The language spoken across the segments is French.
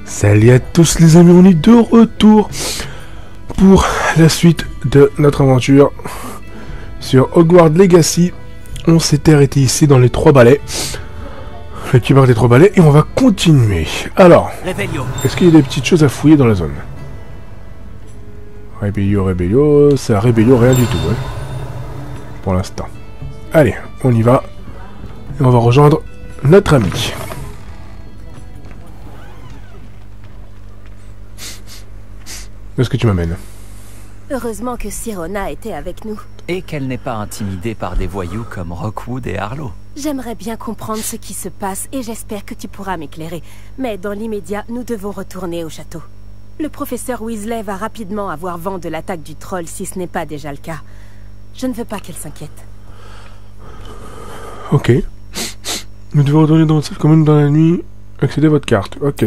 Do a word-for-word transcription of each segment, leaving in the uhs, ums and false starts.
Salut à tous les amis, on est de retour pour la suite de notre aventure sur Hogwarts Legacy. On s'était arrêté ici dans les trois balais, le petit bar des trois balais, et on va continuer. Alors, est-ce qu'il y a des petites choses à fouiller dans la zone? Rébellion, rébellion, c'est la rébellion, rien du tout, hein, pour l'instant. Allez, on y va, et on va rejoindre notre ami. Où est-ce que tu m'amènes? Heureusement que Sirona était avec nous. Et qu'elle n'est pas intimidée par des voyous comme Rookwood et Harlow. J'aimerais bien comprendre ce qui se passe et j'espère que tu pourras m'éclairer. Mais dans l'immédiat, nous devons retourner au château. Le professeur Weasley va rapidement avoir vent de l'attaque du troll si ce n'est pas déjà le cas. Je ne veux pas qu'elle s'inquiète. Ok. Nous devons retourner dans cette commune dans la nuit. Accéder à votre carte. Ok.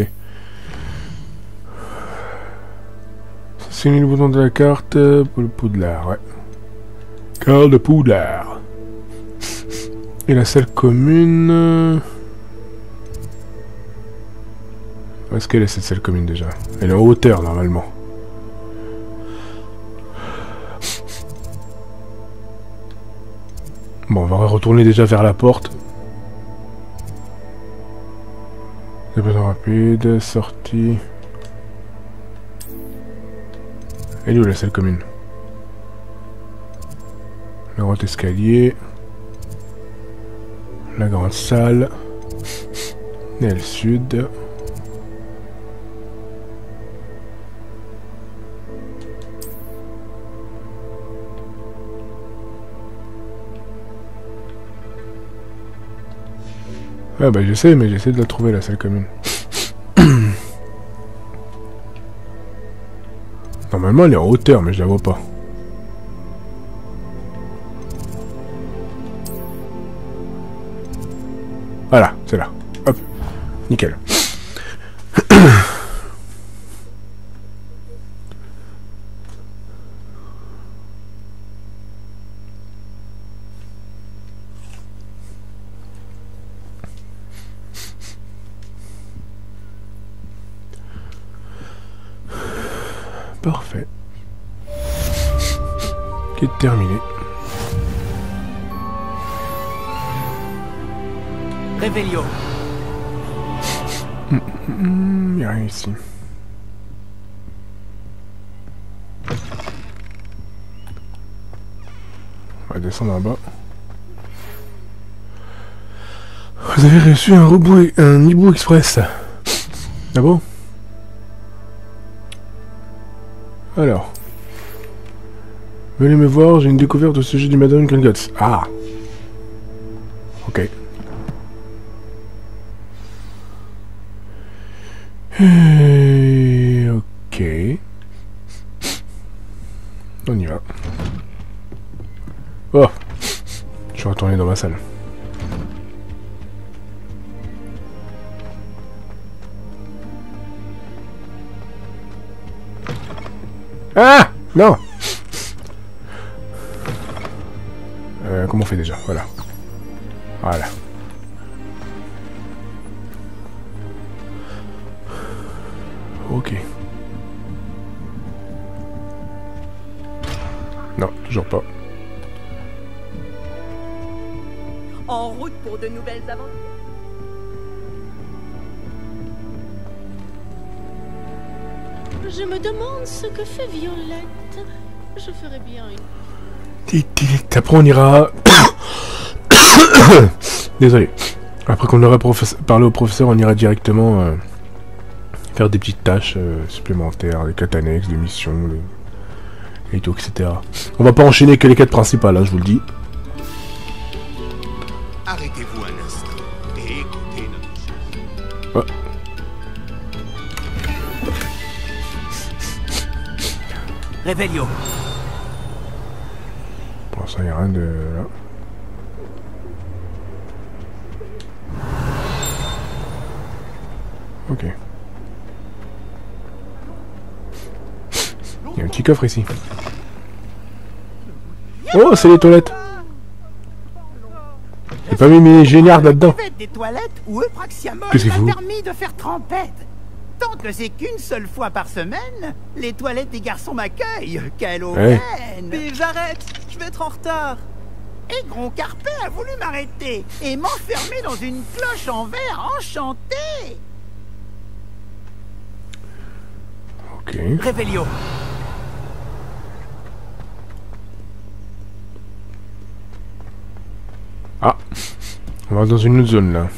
C'est le bouton de la carte pour le Poudlard, ouais. Carte de Poudlard. Et la salle commune... Où est-ce qu'elle est cette salle commune déjà? Elle est en hauteur normalement. Bon, on va retourner déjà vers la porte. Déplacement rapide, sortie... Elle est où la salle commune? Le grand escalier. La grande salle. Et le sud. Ah bah je sais, mais j'essaie de la trouver la salle commune. Normalement elle est en hauteur, mais je la vois pas. Voilà, c'est là. Hop, nickel. Parfait. Qui est terminé. Rébellion. Hum, hum, y a rien ici. On va descendre en bas. Vous avez reçu un robot, un hibou express. Ah bon? Alors, venez me voir, j'ai une découverte au sujet du Madame Gringotts. Ah, ok. Et... ok. On y va. Oh, je suis retourné dans ma salle. Ah non. euh, Comment on fait déjà? Voilà. Voilà. Ok. Non, toujours pas. En route pour de nouvelles aventures. Je me demande ce que fait Violette. Je ferais bien une... Après on ira... Désolé. Après qu'on aura parlé au professeur, on ira directement euh, faire des petites tâches euh, supplémentaires, des quêtes annexes, des missions, des... et tout, et cetera. On va pas enchaîner que les quêtes principales, hein, je vous le dis. Arrêtez-vous un instant et écoutez notre... Ouais. Rébellion. Pour l'instant, il n'y a rien de... là. Ok. Il y a un petit coffre ici. Oh, c'est les toilettes. J'ai pas mis mes géniards là-dedans. Des toilettes où Eupraxiamol Qu'est-ce qu'il m'a fout? permis de faire trempette. Tant que c'est qu'une seule fois par semaine, les toilettes des garçons m'accueillent. Quelle aubaine! Bill, j'arrête! Je vais être en retard! Et Gron Carpet a voulu m'arrêter et m'enfermer dans une cloche en verre enchantée. Ok. Réveillon. Ah, on va dans une autre zone là.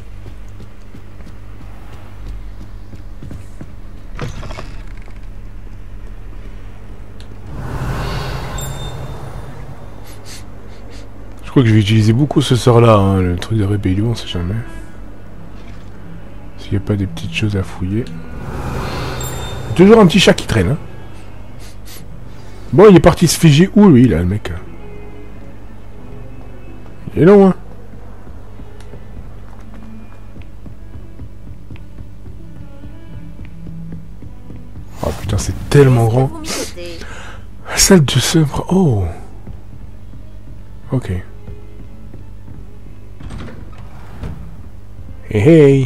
Je crois que je vais utiliser beaucoup ce sort là, hein, le truc de rébellion, on sait jamais. S'il n'y a pas des petites choses à fouiller. Il y a toujours un petit chat qui traîne. Hein. Bon, il est parti se figer où lui là, le mec? Il est long, hein. Oh putain, c'est tellement grand. Salle de sevre. Oh. Ok. Hey hey.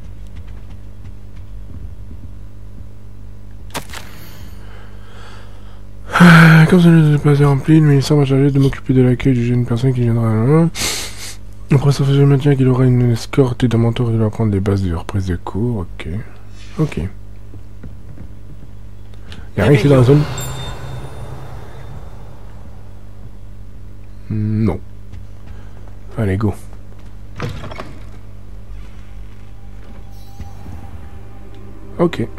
Comme ça n'est pas rempli, le ministère m'a chargé de m'occuper de l'accueil du jeune personne qui viendra. Après ça, je maintiens qu'il aura une escorte et d'un mentor qui va prendre des bases de reprise de cours. Ok. Ok. Y'a rien ici dans la zone? Non. Allez, go. Ok.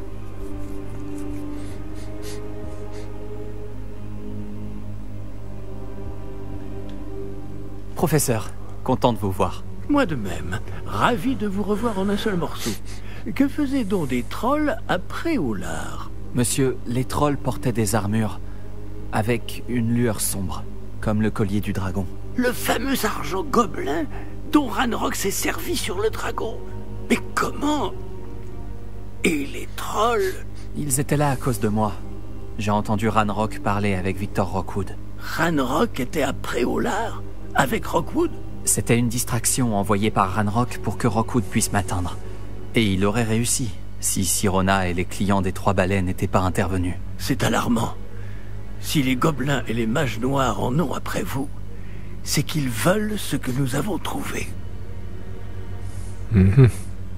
Professeur, content de vous voir. Moi de même. Ravi de vous revoir en un seul morceau. Que faisaient donc des trolls après Oulard? Monsieur, les trolls portaient des armures avec une lueur sombre, comme le collier du dragon. Le fameux argent gobelin dont Ranrock s'est servi sur le dragon. Mais comment? Et les trolls? Ils étaient là à cause de moi. J'ai entendu Ranrock parler avec Victor Rockwood. Ranrock était après Oulard? Avec Rockwood? C'était une distraction envoyée par Ranrock pour que Rockwood puisse m'atteindre. Et il aurait réussi, si Sirona et les clients des Trois Balais n'étaient pas intervenus. C'est alarmant. Si les gobelins et les mages noirs en ont après vous, c'est qu'ils veulent ce que nous avons trouvé. Mmh.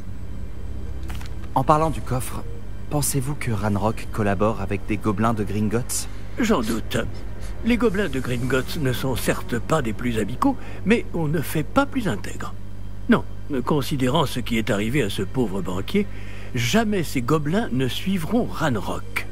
En parlant du coffre, pensez-vous que Ranrock collabore avec des gobelins de Gringotts? J'en doute. Les gobelins de Gringotts ne sont certes pas des plus amicaux, mais on ne fait pas plus intègre. Non, considérant ce qui est arrivé à ce pauvre banquier, jamais ces gobelins ne suivront Ranrock.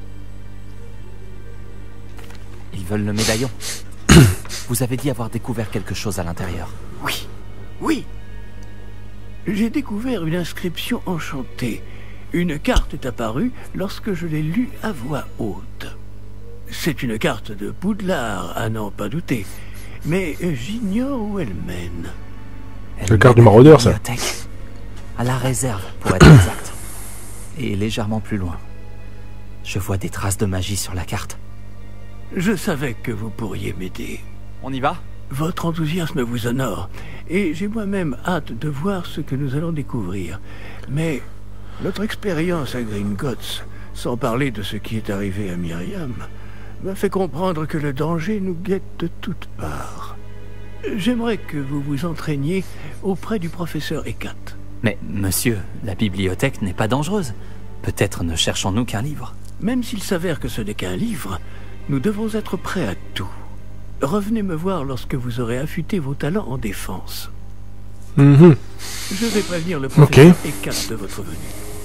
Ils veulent le médaillon. Vous avez dit avoir découvert quelque chose à l'intérieur. Oui, oui. J'ai découvert une inscription enchantée. Une carte est apparue lorsque je l'ai lue à voix haute. C'est une carte de Poudlard, à n'en pas douter. Mais j'ignore où elle mène. C'est la carte du maraudeur, ça. À la réserve, pour être exact. Et légèrement plus loin. Je vois des traces de magie sur la carte. Je savais que vous pourriez m'aider. On y va? Votre enthousiasme vous honore. Et j'ai moi-même hâte de voir ce que nous allons découvrir. Mais notre expérience à Gringotts, sans parler de ce qui est arrivé à Myriam, m'a fait comprendre que le danger nous guette de toutes parts. J'aimerais que vous vous entraîniez auprès du professeur Ekat. Mais, monsieur, la bibliothèque n'est pas dangereuse. Peut-être ne cherchons-nous qu'un livre. Même s'il s'avère que ce n'est qu'un livre, nous devons être prêts à tout. Revenez me voir lorsque vous aurez affûté vos talents en défense. Mmh. Je vais prévenir le professeur okay. Ekat de votre venue.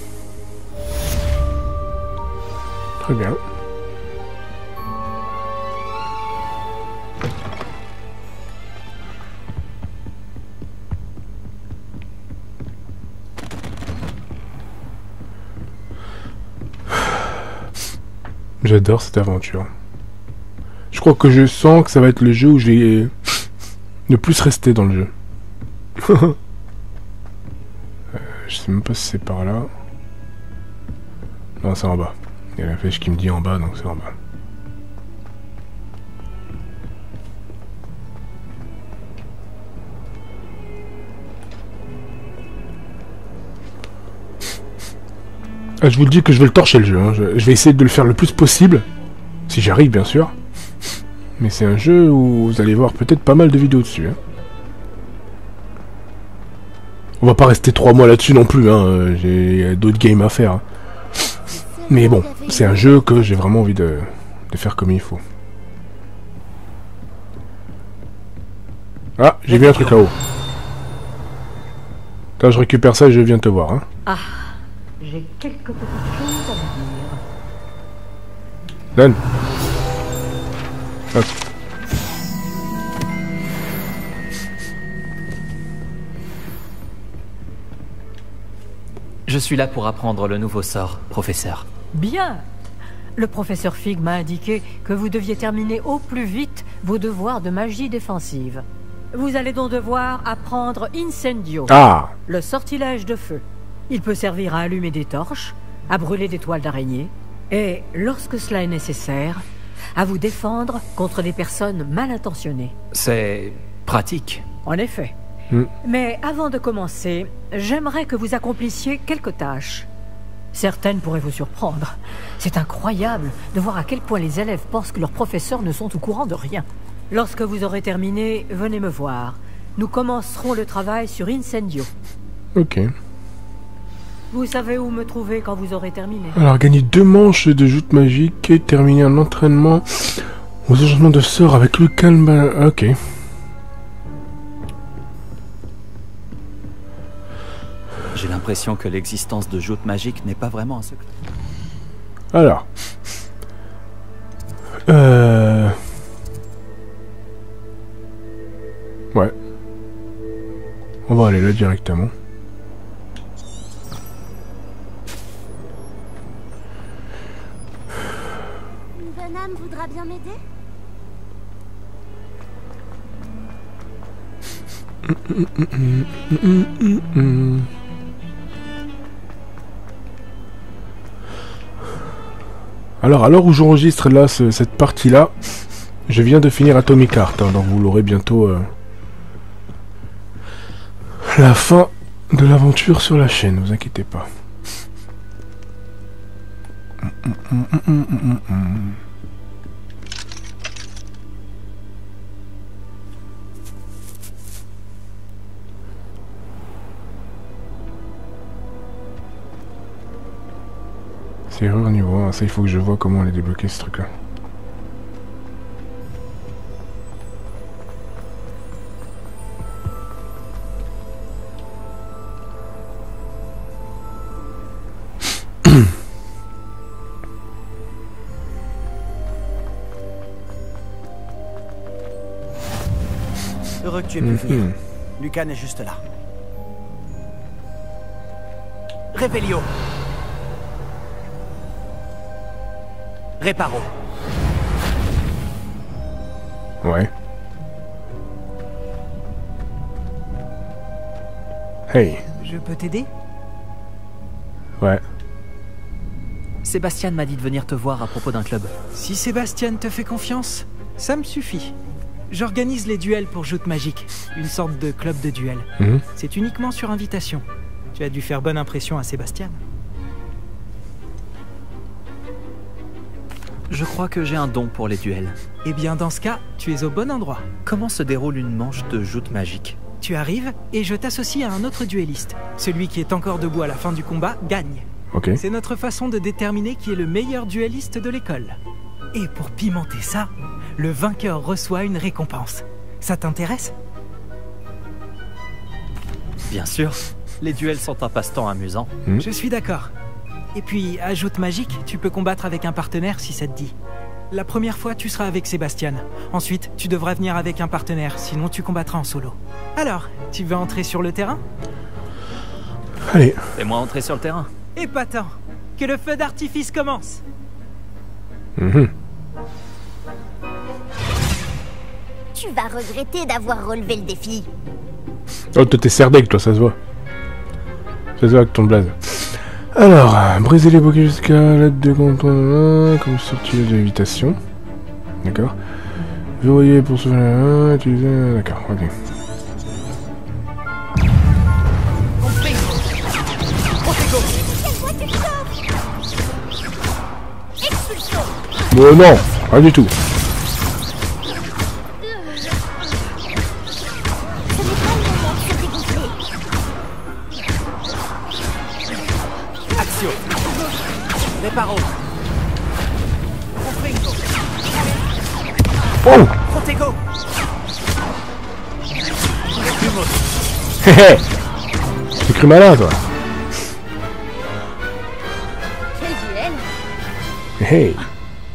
Très bien. J'adore cette aventure. Je crois que je sens que ça va être le jeu où je vais ne plus rester dans le jeu. euh, je sais même pas si c'est par là. Non, c'est en bas. Il y a la flèche qui me dit en bas, donc c'est en bas. Ah, je vous le dis que je vais le torcher le jeu. Hein. Je, je vais essayer de le faire le plus possible. Si j'arrive, bien sûr. Mais c'est un jeu où vous allez voir peut-être pas mal de vidéos dessus. Hein. On va pas rester trois mois là-dessus non plus. Hein. J'ai d'autres games à faire. Hein. Mais bon, c'est un jeu que j'ai vraiment envie de, de faire comme il faut. Ah, j'ai vu un truc là-haut. Là, je récupère ça et je viens te voir. Hein. Ah, j'ai quelques petites choses à vous dire. Donne. Hop. Je suis là pour apprendre le nouveau sort, professeur. Bien. Le professeur Fig m'a indiqué que vous deviez terminer au plus vite vos devoirs de magie défensive. Vous allez donc devoir apprendre Incendio, ah. le sortilège de feu. Il peut servir à allumer des torches, à brûler des toiles d'araignée, et, lorsque cela est nécessaire, à vous défendre contre des personnes mal intentionnées. C'est pratique. En effet. Mm. Mais avant de commencer, j'aimerais que vous accomplissiez quelques tâches. Certaines pourraient vous surprendre. C'est incroyable de voir à quel point les élèves pensent que leurs professeurs ne sont au courant de rien. Lorsque vous aurez terminé, venez me voir. Nous commencerons le travail sur Incendio. Ok. Vous savez où me trouver quand vous aurez terminé. Alors, gagner deux manches de joute magique et terminer un entraînement aux changements de sort avec le calme. Ok. J'ai l'impression que l'existence de joutes magiques n'est pas vraiment un secret. Alors. Euh... Ouais. On va aller là directement. Une bonne âme voudra bien m'aider? Alors, à l'heure où j'enregistre là ce, cette partie-là, je viens de finir Atomic Heart, hein, donc vous l'aurez bientôt. Euh, la fin de l'aventure sur la chaîne, vous inquiétez pas. Serrure niveau un, ça il faut que je vois comment aller débloquer ce truc là. Heureux que tu aies pu venir. Lucan est juste là. Revelio. Réparo. Ouais. Hey. Je peux t'aider? Ouais. Sébastien m'a dit de venir te voir à propos d'un club. Si Sébastien te fait confiance, ça me suffit. J'organise les duels pour joutes magiques, une sorte de club de duel. Mmh. C'est uniquement sur invitation. Tu as dû faire bonne impression à Sébastien. Je crois que j'ai un don pour les duels. Eh bien, dans ce cas, tu es au bon endroit. Comment se déroule une manche de joute magique? Tu arrives et je t'associe à un autre duelliste. Celui qui est encore debout à la fin du combat gagne. Ok. C'est notre façon de déterminer qui est le meilleur duelliste de l'école. Et pour pimenter ça, le vainqueur reçoit une récompense. Ça t'intéresse? Bien sûr. Les duels sont un passe-temps amusant. Mmh. Je suis d'accord. Et puis, à joute magique, tu peux combattre avec un partenaire si ça te dit. La première fois, tu seras avec Sébastien. Ensuite, tu devras venir avec un partenaire, sinon tu combattras en solo. Alors, tu veux entrer sur le terrain? Allez. Fais-moi entrer sur le terrain. Épatant. Que le feu d'artifice commence. Mmh. Tu vas regretter d'avoir relevé le défi. Oh, toi t'es serdeg, toi, ça se voit. Ça se voit avec ton blaze. Alors, briser les bouquets jusqu'à l'aide de contournement, comme sortir de l'évitation. D'accord. Verrouiller pour se... utiliser... D'accord, ok. Bon, non, pas du tout. Action. Reparo. Oh! Protego. Hé hé! T'es cru malin, toi. Quel duel! Hé hé!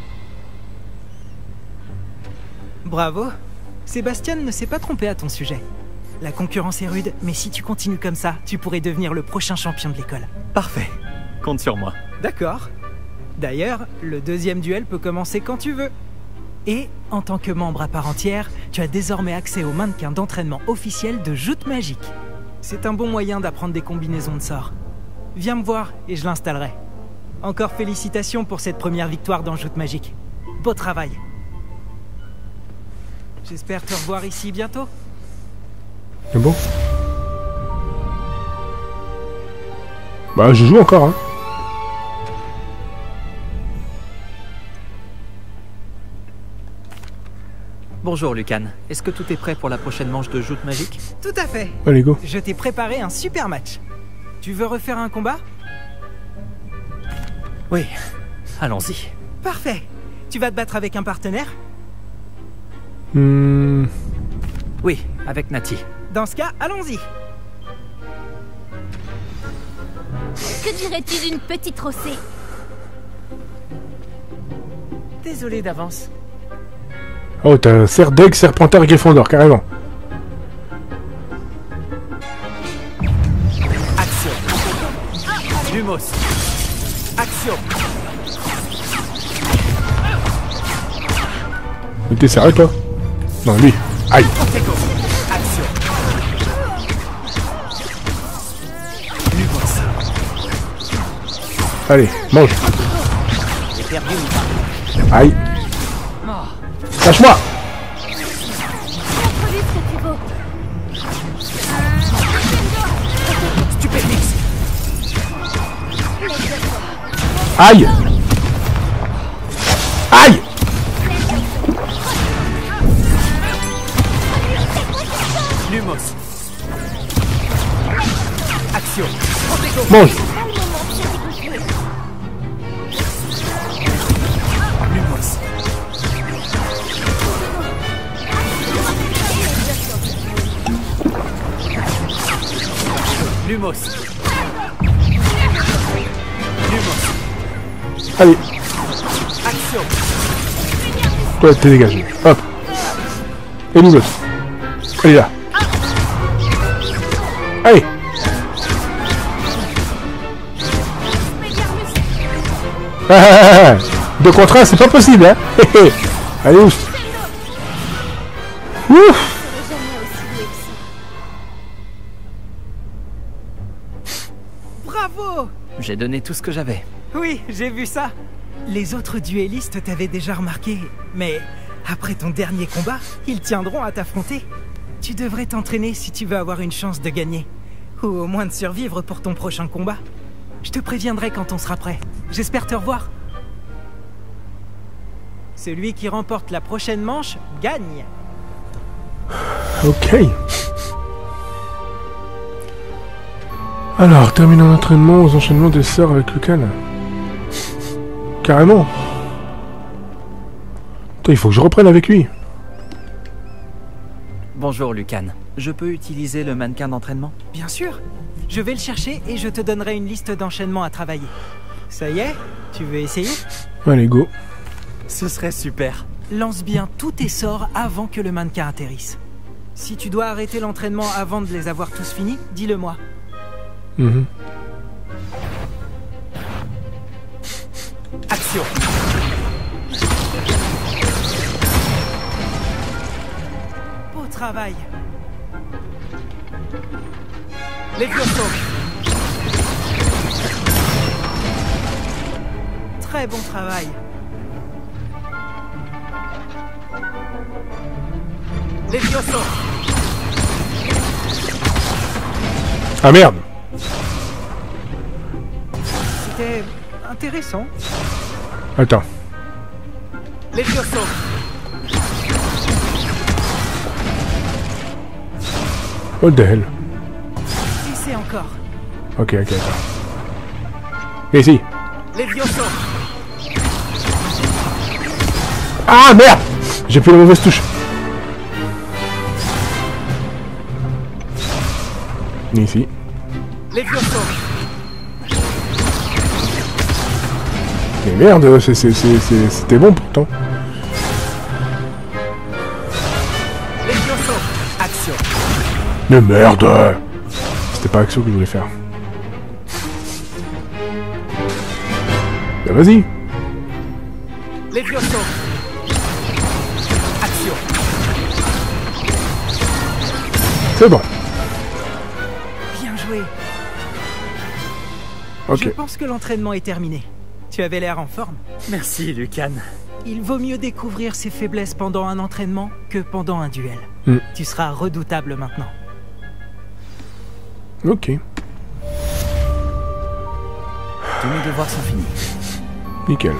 Bravo. Sébastien ne s'est pas trompé à ton sujet. La concurrence est rude, mais si tu continues comme ça, tu pourrais devenir le prochain champion de l'école. Parfait. Compte sur moi. D'accord. D'ailleurs, le deuxième duel peut commencer quand tu veux. Et, en tant que membre à part entière, tu as désormais accès au mannequin d'entraînement officiel de Joute Magique. C'est un bon moyen d'apprendre des combinaisons de sorts. Viens me voir et je l'installerai. Encore félicitations pour cette première victoire dans Joute Magique. Beau travail. J'espère te revoir ici bientôt. C'est bon? Bah, je joue encore, hein. Bonjour Lucan, est-ce que tout est prêt pour la prochaine manche de Joute Magique? Tout à fait. Allez, go. Je t'ai préparé un super match. Tu veux refaire un combat? Oui, allons-y. Parfait. Tu vas te battre avec un partenaire? Hmm... Oui, avec Nati. Dans ce cas, allons-y. Que dirais-tu d'une petite rossée? Désolé d'avance. Oh, t'as un Serdeg, Serpentard et Gryffondor, carrément. Action. Lumos. Action. Mais t'es sérieux, toi? Non, lui. Aïe. Action. Lumos. Allez, mange. J'ai perdu. Aïe. Lâche-moi! Stupéfix. Aïe! Aïe! Lumos. Action. Mange! Lumos. Lumos. Lumos. Allez! Action. Toi, t'es dégagé. Hop! Et nous l'autre. Allez là! Allez! Ah, ah, ah, ah. Deux contre un, c'est pas possible, hein? Allez, ouf! Ouf! Bravo! J'ai donné tout ce que j'avais. Oui, j'ai vu ça. Les autres duellistes t'avaient déjà remarqué, mais après ton dernier combat, ils tiendront à t'affronter. Tu devrais t'entraîner si tu veux avoir une chance de gagner, ou au moins de survivre pour ton prochain combat. Je te préviendrai quand on sera prêt. J'espère te revoir. Celui qui remporte la prochaine manche gagne. Ok. Alors, terminons l'entraînement aux enchaînements des sorts avec Lucan. Carrément. Putain, il faut que je reprenne avec lui. Bonjour Lucan, je peux utiliser le mannequin d'entraînement? Bien sûr. Je vais le chercher et je te donnerai une liste d'enchaînements à travailler. Ça y est? Tu veux essayer? Allez, go. Ce serait super. Lance bien tous tes sorts avant que le mannequin atterrisse. Si tu dois arrêter l'entraînement avant de les avoir tous finis, dis-le moi. Mmh. Action. Beau travail. Les Levioso. Très bon travail. Les Levioso. Ah merde. C'était intéressant. Attends. Levioso. What the hell? Glissez encore. Ok, ok, d'accord. Et ici. Levioso. Ah merde! J'ai pris la mauvaise touche. Et ici. Levioso. Mais merde, c'était bon pourtant. Levioso. Action. Mais merde! C'était pas action que je voulais faire. Bah vas-y! Levioso. Action. C'est bon. Bien joué. Ok. Je pense que l'entraînement est terminé. Tu avais l'air en forme. Merci, Lucan. Il vaut mieux découvrir ses faiblesses pendant un entraînement que pendant un duel. Mm. Tu seras redoutable maintenant. Ok. Tous mes devoirs sont finis. Nickel.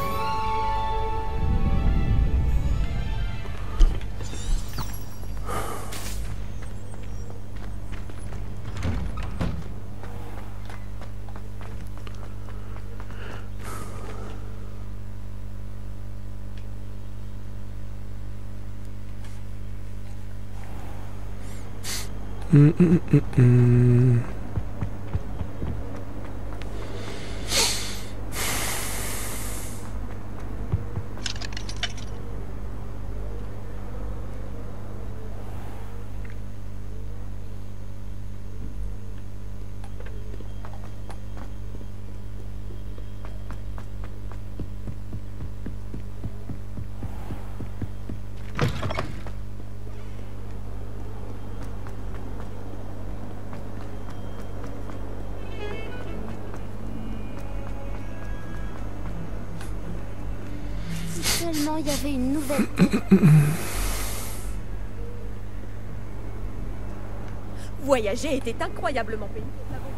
Hum, hum, hum, hum. Seulement il y avait une nouvelle. Voyager était incroyablement pénible.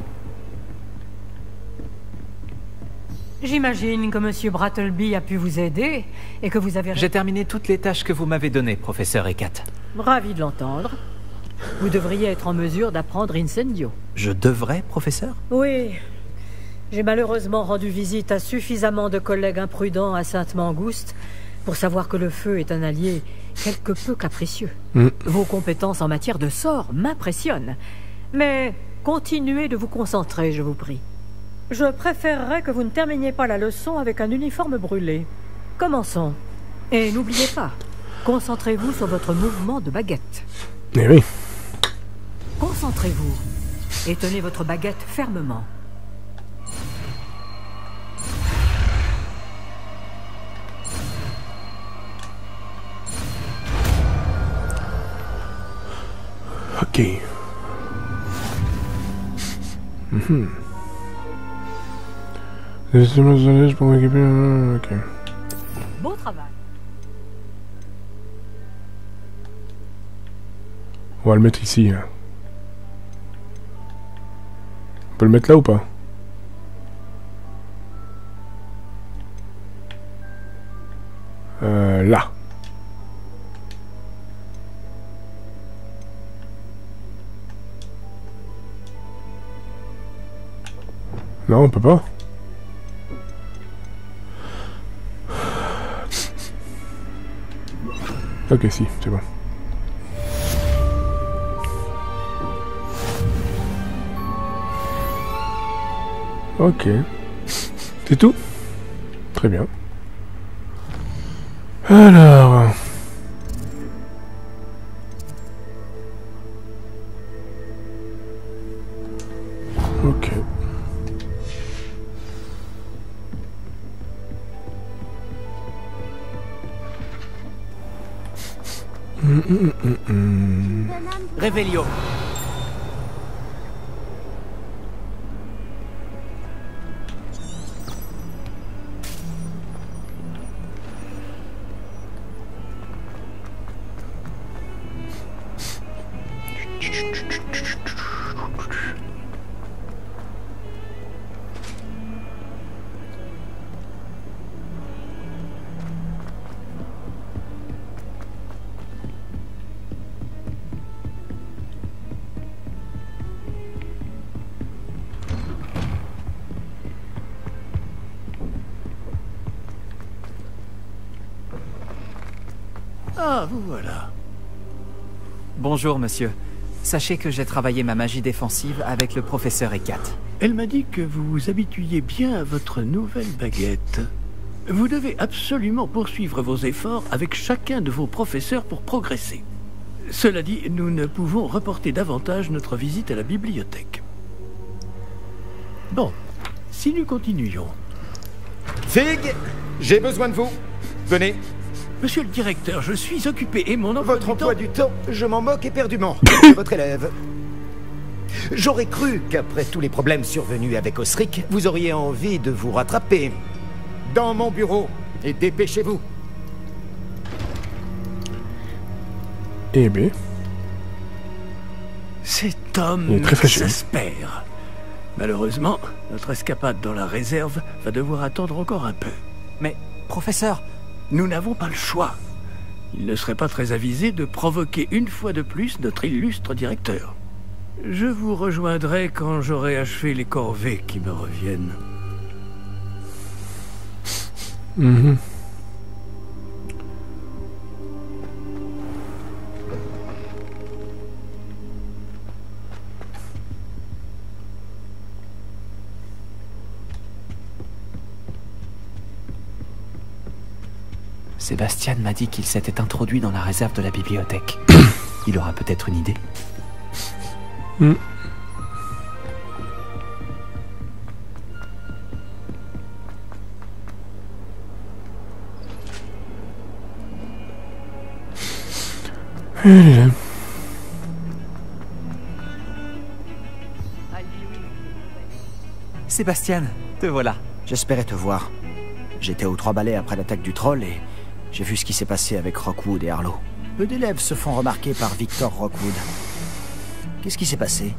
J'imagine que Monsieur Brattleby a pu vous aider et que vous avez... J'ai terminé toutes les tâches que vous m'avez données, professeur Hecat. Ravi de l'entendre. Vous devriez être en mesure d'apprendre Incendio. Je devrais, professeur? Oui. J'ai malheureusement rendu visite à suffisamment de collègues imprudents à Sainte-Mangouste pour savoir que le feu est un allié quelque peu capricieux. Mm. Vos compétences en matière de sort m'impressionnent. Mais continuez de vous concentrer, je vous prie. Je préférerais que vous ne terminiez pas la leçon avec un uniforme brûlé. Commençons. Et n'oubliez pas, concentrez-vous sur votre mouvement de baguette. Eh oui. Concentrez-vous et tenez votre baguette fermement. Ok. Mhm. Mm pour m'équiper. Ok. Beau travail. On va le mettre ici. Là. On peut le mettre là ou pas? Euh, là. Non, on peut pas. Ok, si, c'est bon. Ok. C'est tout? Très bien. Alors... Ok. Mm, mm, mm, mm. Réveillon. Ah, vous voilà. Bonjour, monsieur. Sachez que j'ai travaillé ma magie défensive avec le professeur Hécate. Elle m'a dit que vous vous habituiez bien à votre nouvelle baguette. Vous devez absolument poursuivre vos efforts avec chacun de vos professeurs pour progresser. Cela dit, nous ne pouvons reporter davantage notre visite à la bibliothèque. Bon, si nous continuions... Fig, j'ai besoin de vous. Venez. Monsieur le directeur, je suis occupé et mon emploi Votre du emploi temps... du temps, je m'en moque éperdument. de votre élève. J'aurais cru qu'après tous les problèmes survenus avec Osric, vous auriez envie de vous rattraper. Dans mon bureau. Et dépêchez-vous. Eh bien... Cet homme Il est très fâché. s'espère. Malheureusement, notre escapade dans la réserve va devoir attendre encore un peu. Mais, professeur... Nous n'avons pas le choix. Il ne serait pas très avisé de provoquer une fois de plus notre illustre directeur. Je vous rejoindrai quand j'aurai achevé les corvées qui me reviennent. Mhm. Sébastien m'a dit qu'il s'était introduit dans la réserve de la bibliothèque. Il aura peut-être une idée. Mm. Mmh. Sébastien, te voilà. J'espérais te voir. J'étais aux Trois Balais après l'attaque du troll et j'ai vu ce qui s'est passé avec Rockwood et Harlow. Peu d'élèves se font remarquer par Victor Rockwood. Qu'est-ce qui s'est passé?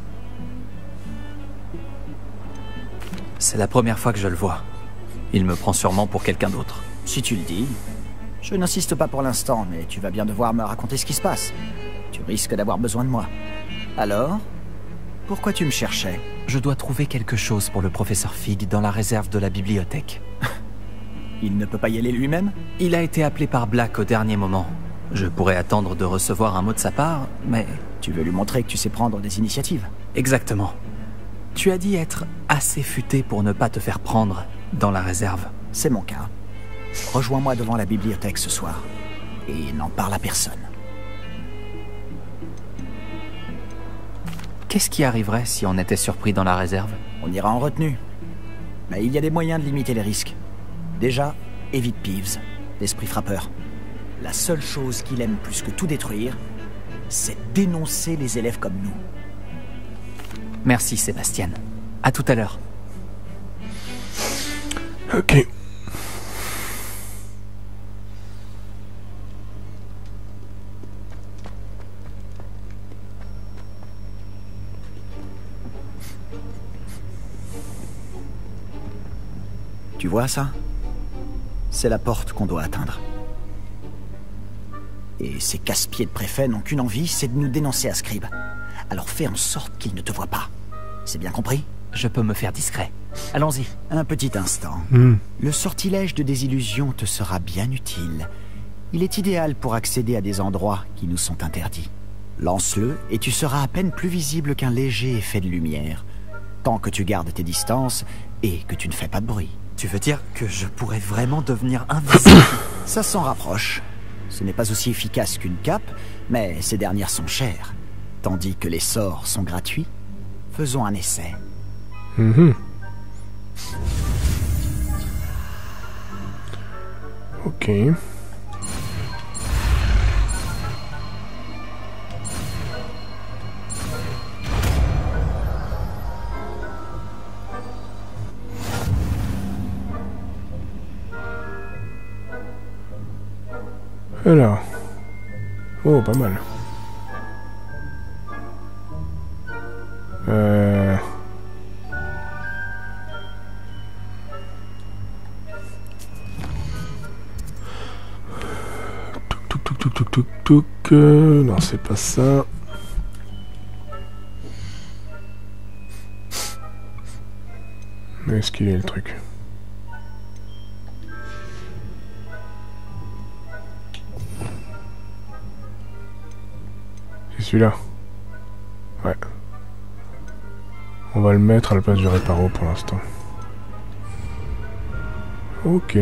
C'est la première fois que je le vois. Il me prend sûrement pour quelqu'un d'autre. Si tu le dis. Je n'insiste pas pour l'instant, mais tu vas bien devoir me raconter ce qui se passe. Tu risques d'avoir besoin de moi. Alors? Pourquoi tu me cherchais? Je dois trouver quelque chose pour le professeur Fig dans la réserve de la bibliothèque. Il ne peut pas y aller lui-même? Il a été appelé par Black au dernier moment. Je pourrais attendre de recevoir un mot de sa part, mais... Tu veux lui montrer que tu sais prendre des initiatives? Exactement. Tu as dit être assez futé pour ne pas te faire prendre dans la réserve. C'est mon cas. Rejoins-moi devant la bibliothèque ce soir. Et n'en parle à personne. Qu'est-ce qui arriverait si on était surpris dans la réserve? On ira en retenue. Mais il y a des moyens de limiter les risques. Déjà, évite Peeves, l'esprit frappeur. La seule chose qu'il aime plus que tout détruire, c'est dénoncer les élèves comme nous. Merci, Sébastien. À tout à l'heure. Ok. Tu vois ça? C'est la porte qu'on doit atteindre. Et ces casse-pieds de préfet n'ont qu'une envie, c'est de nous dénoncer à Scribe. Alors fais en sorte qu'ils ne te voient pas. C'est bien compris? Je peux me faire discret. Allons-y. Un petit instant. Mm. Le sortilège de désillusion te sera bien utile. Il est idéal pour accéder à des endroits qui nous sont interdits. Lance-le et tu seras à peine plus visible qu'un léger effet de lumière. Tant que tu gardes tes distances et que tu ne fais pas de bruit. Tu veux dire que je pourrais vraiment devenir invisible? Ça s'en rapproche. Ce n'est pas aussi efficace qu'une cape, mais ces dernières sont chères. Tandis que les sorts sont gratuits. Faisons un essai. Mm-hmm. Ok. Alors. Oh, pas mal. Euh... Touk touk touk touk touk touk. Euh, non, c'est pas ça. Mais est-ce qu'il est le truc? celui-là. Ouais. On va le mettre à la place du réparo pour l'instant. Ok.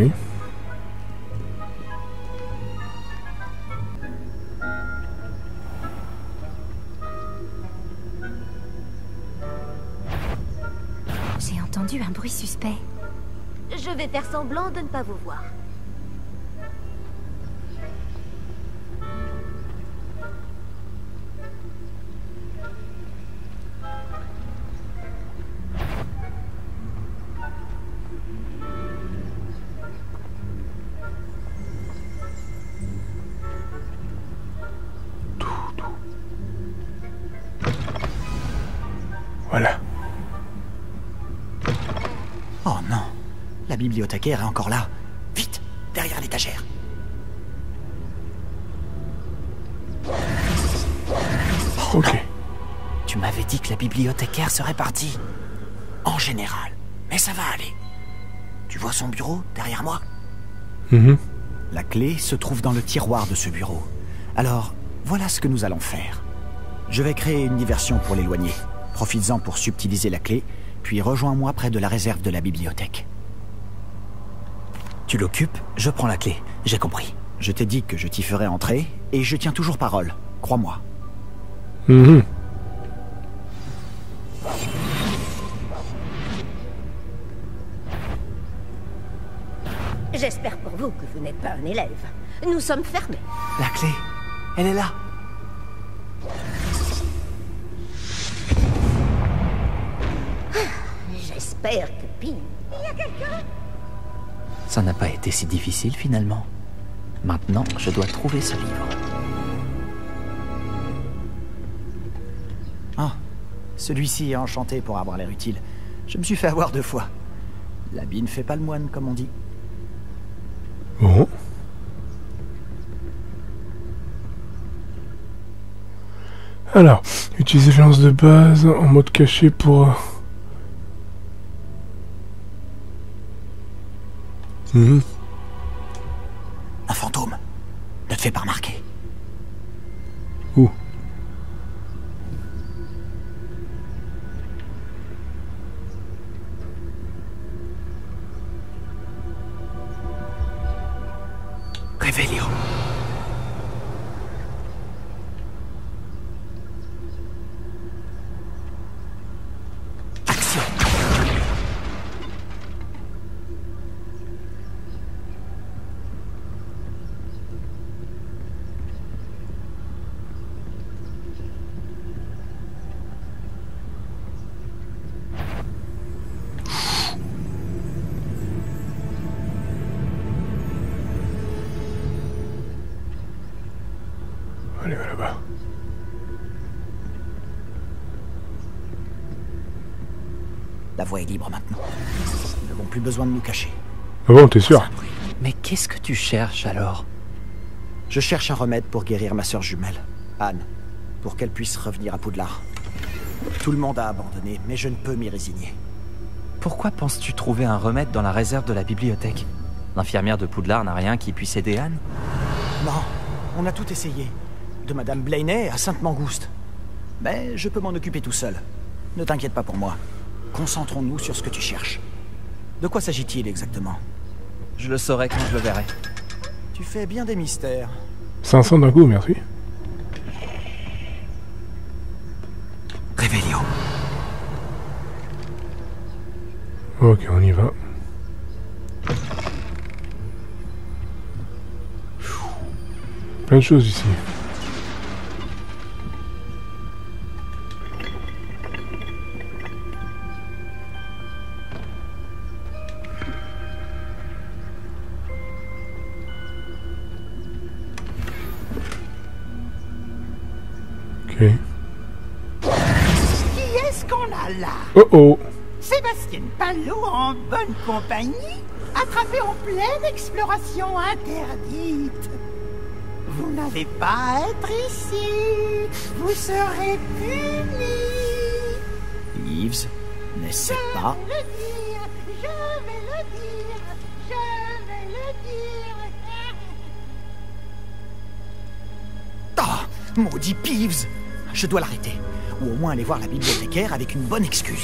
J'ai entendu un bruit suspect. Je vais faire semblant de ne pas vous voir. Voilà. Oh non, la bibliothécaire est encore là. Vite, derrière l'étagère. Oh, ok. Non. Tu m'avais dit que la bibliothécaire serait partie. En général, mais ça va aller. Tu vois son bureau derrière moi? Mmh. La clé se trouve dans le tiroir de ce bureau. Alors, voilà ce que nous allons faire. Je vais créer une diversion pour l'éloigner. Profites-en pour subtiliser la clé, puis rejoins-moi près de la réserve de la bibliothèque. Tu l'occupes, je prends la clé. J'ai compris. Je t'ai dit que je t'y ferai entrer, et je tiens toujours parole. Crois-moi. Mmh. J'espère pour vous que vous n'êtes pas un élève. Nous sommes fermés. La clé, elle est là. J'espère que Pim... Il y a quelqu'un? Ça n'a pas été si difficile finalement. Maintenant, je dois trouver ce livre. Ah, celui-ci est enchanté pour avoir l'air utile. Je me suis fait avoir deux fois. L'habit ne fait pas le moine, comme on dit. Bon. Alors, utiliser lance de base en mode caché pour... Mmh. Un fantôme. Ne te fais pas remarquer. Où? Réveillon. Action. Allez, va là-bas. La voie est libre maintenant. Nous n'avons plus besoin de nous cacher. Ah bon, t'es sûr? Mais qu'est-ce que tu cherches alors? Je cherche un remède pour guérir ma sœur jumelle, Anne, pour qu'elle puisse revenir à Poudlard. Tout le monde a abandonné, mais je ne peux m'y résigner. Pourquoi penses-tu trouver un remède dans la réserve de la bibliothèque? L'infirmière de Poudlard n'a rien qui puisse aider Anne? Non, on a tout essayé. De Madame Blaney à Sainte-Mangouste. Mais je peux m'en occuper tout seul. Ne t'inquiète pas pour moi. Concentrons-nous sur ce que tu cherches. De quoi s'agit-il exactement? Je le saurai quand je le verrai. Tu fais bien des mystères. cinq cents d'un coup, merci. Réveillon. Ok, on y va. Plein de choses ici. Ok. Qui est-ce qu'on a là? Oh oh. Sébastien Palot en bonne compagnie, attrapé en pleine exploration interdite. Vous n'avez pas à être ici. Vous serez punis. Yves, n'essaie pas. Je vais le dire, je vais le dire, je vais le dire. Ah, maudit Peeves. je dois l'arrêter. Ou au moins aller voir la bibliothécaire avec une bonne excuse.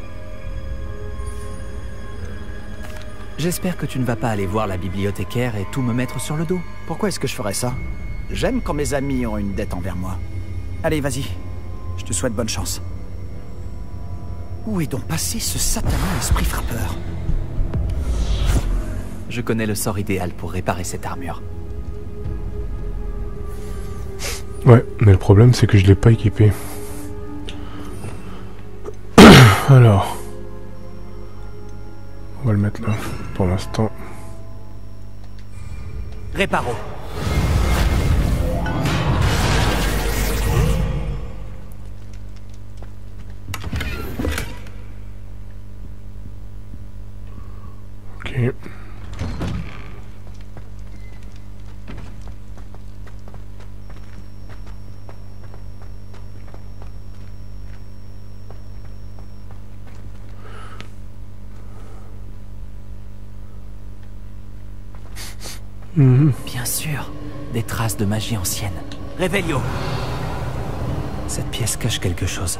J'espère que tu ne vas pas aller voir la bibliothécaire et tout me mettre sur le dos. Pourquoi est-ce que je ferais ça? J'aime quand mes amis ont une dette envers moi. Allez, vas-y. Je te souhaite bonne chance. Où est donc passé ce satané esprit frappeur? Je connais le sort idéal pour réparer cette armure. Ouais, mais le problème c'est que je l'ai pas équipé. Alors... On va le mettre là, pour l'instant. Réparo. Ok. Mmh. Bien sûr, des traces de magie ancienne. Réveillon. Cette pièce cache quelque chose.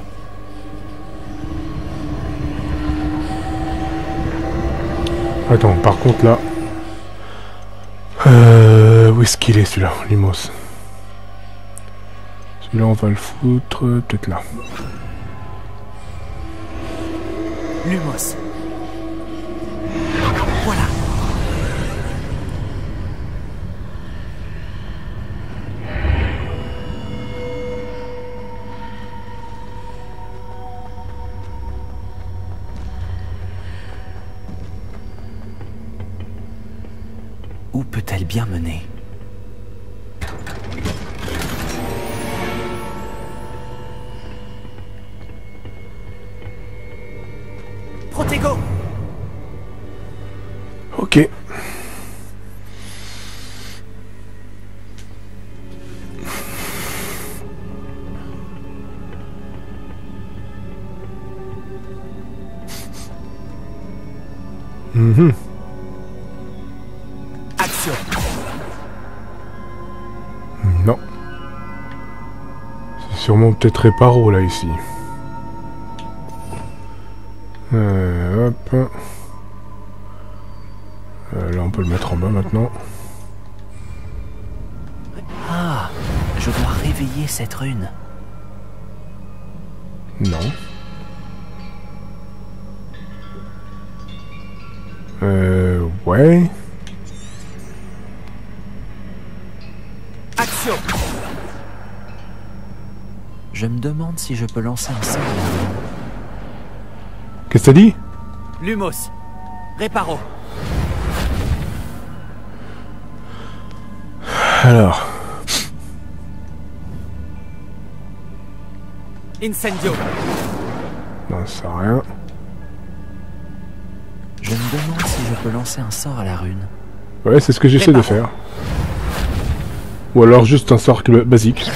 Attends, par contre là... Euh, où est-ce qu'il est celui-là, Lumos? Celui-là on va le foutre peut-être là. Lumos. Voilà. Où peut-elle bien mener? Protego. Ok. Mhm. Action. Non. C'est sûrement peut-être Réparo là ici. Euh, hop. Euh, là on peut le mettre en bas maintenant. Ah, je dois réveiller cette rune. Non. Euh, ouais. Action. Je me demande si je peux lancer un sort. Qu'est-ce que t'as dit? Lumos. Réparo. Alors. Incendio. Non, ça sert à rien. Je me demande si je peux lancer un sort à la rune. Ouais, c'est ce que j'essaie de faire. Ou alors juste un sort basique.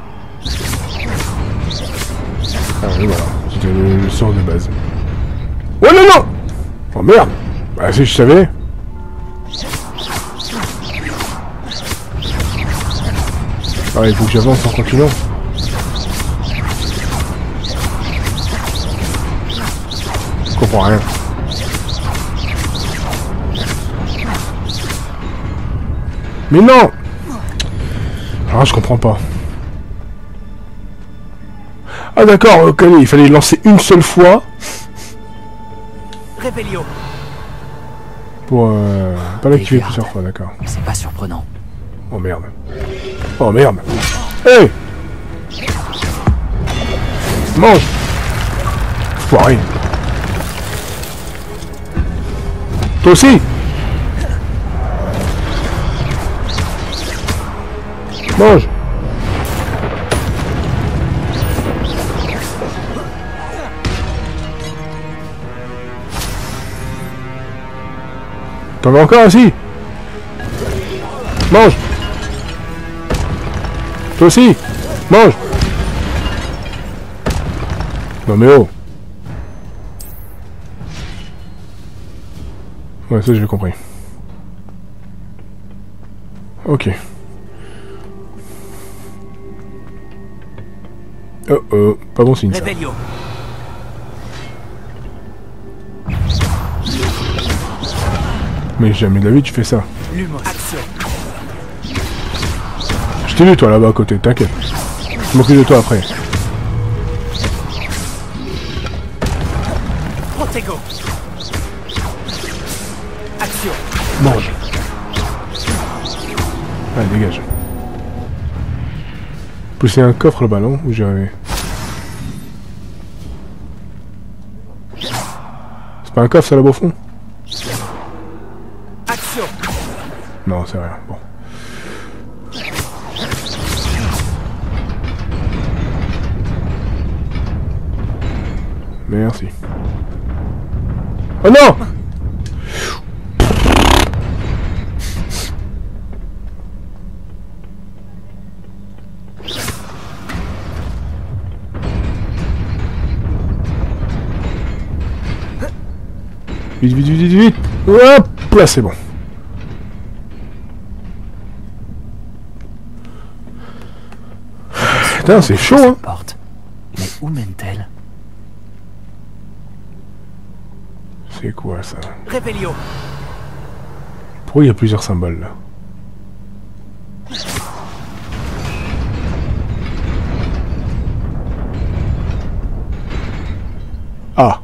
Ah oui, voilà. C'était le, le sort de base. Oh non, non! Oh merde! Bah si je savais. Ah, il faut que j'avance en continuant. Je comprends rien. Mais non! Ah, je comprends pas. Ah d'accord, ok, il fallait lancer une seule fois. Réveillon. Pour euh, pas l'activer plusieurs fois, d'accord. C'est pas surprenant. Oh merde. Oh merde. Hé! Mange! Foiré. Toi aussi! Mange! T'en veux encore aussi? Mange! Toi aussi! Mange! Non mais oh! Ouais, ça j'ai compris. Ok. Oh oh, pas bon signe ça. Revelio. Mais jamais de la vie tu fais ça. Lumos. Action. Je t'ai vu toi là-bas à côté, t'inquiète. Je m'occupe de toi après. Protego. Action. Mange. Allez, dégage. Pousser un coffre le ballon où j'ai rêvé. C'est pas un coffre ça là-bas au fond? Action. Non, c'est rien. Bon. Merci. Oh non! Vite, vite, vite, vite, vite! Hop là, c'est bon. Putain, c'est chaud, hein! Porte. Mais où mène-t-elle? C'est quoi ça? Revelio. Pourquoi il y a plusieurs symboles là? Ah!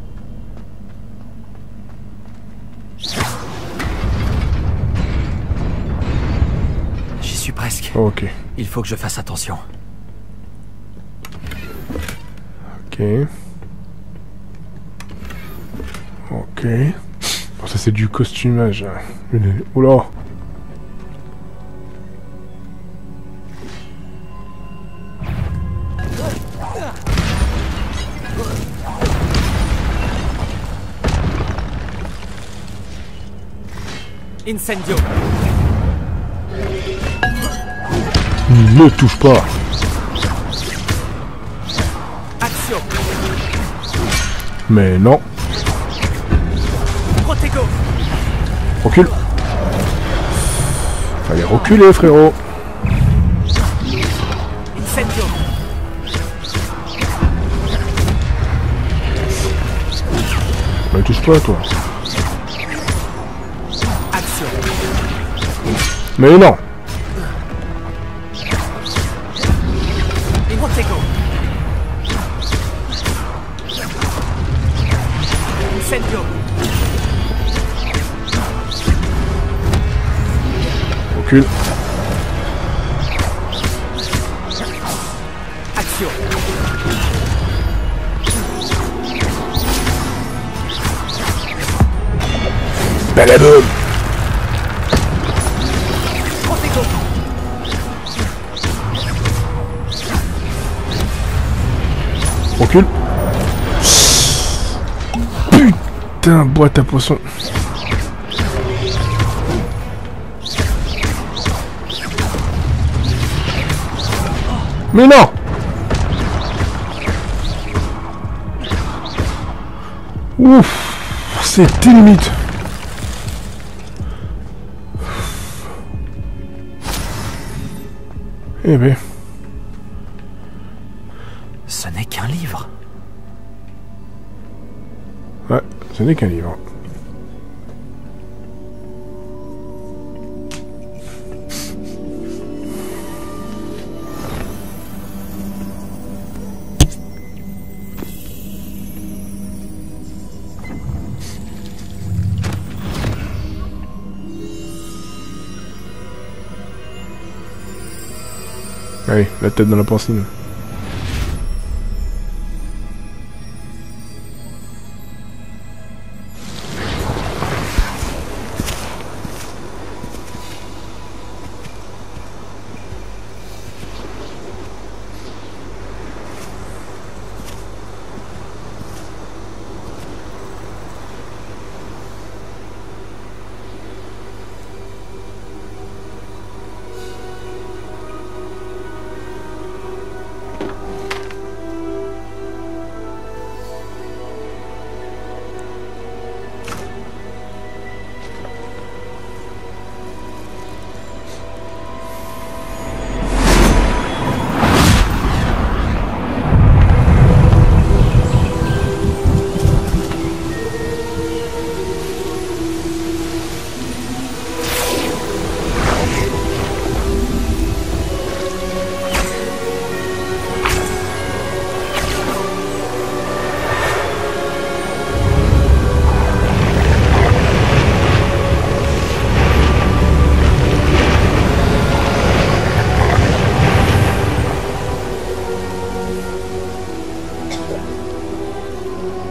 J'y suis presque. Ok. Il faut que je fasse attention. Ok. Ok. Bon, ça c'est du costumage. Oula. Incendio. Ne touche pas. Action. Mais non. Protego. Recule. Fallait reculer, frérot. Incendio. Mais touche pas, toi. Action. Mais non. Protego. Incendio. Recule. Action. Balaboum. Protego. Recule. Putain, boîte à poisson. Mais non! Ouf! C'était limite. Eh ben. Ce n'est qu'un livre. Ouais, ce n'est qu'un livre. Allez, la tête dans la porcine.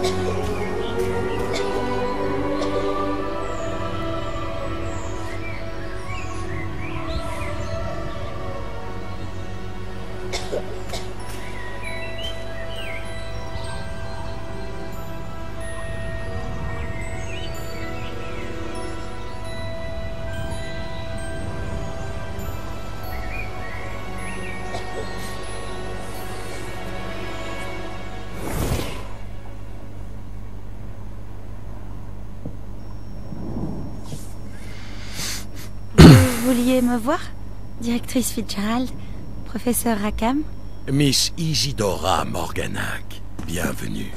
Vous vouliez me voir? Directrice Fitzgerald, professeur Rackham? Miss Isidora Morganac, bienvenue.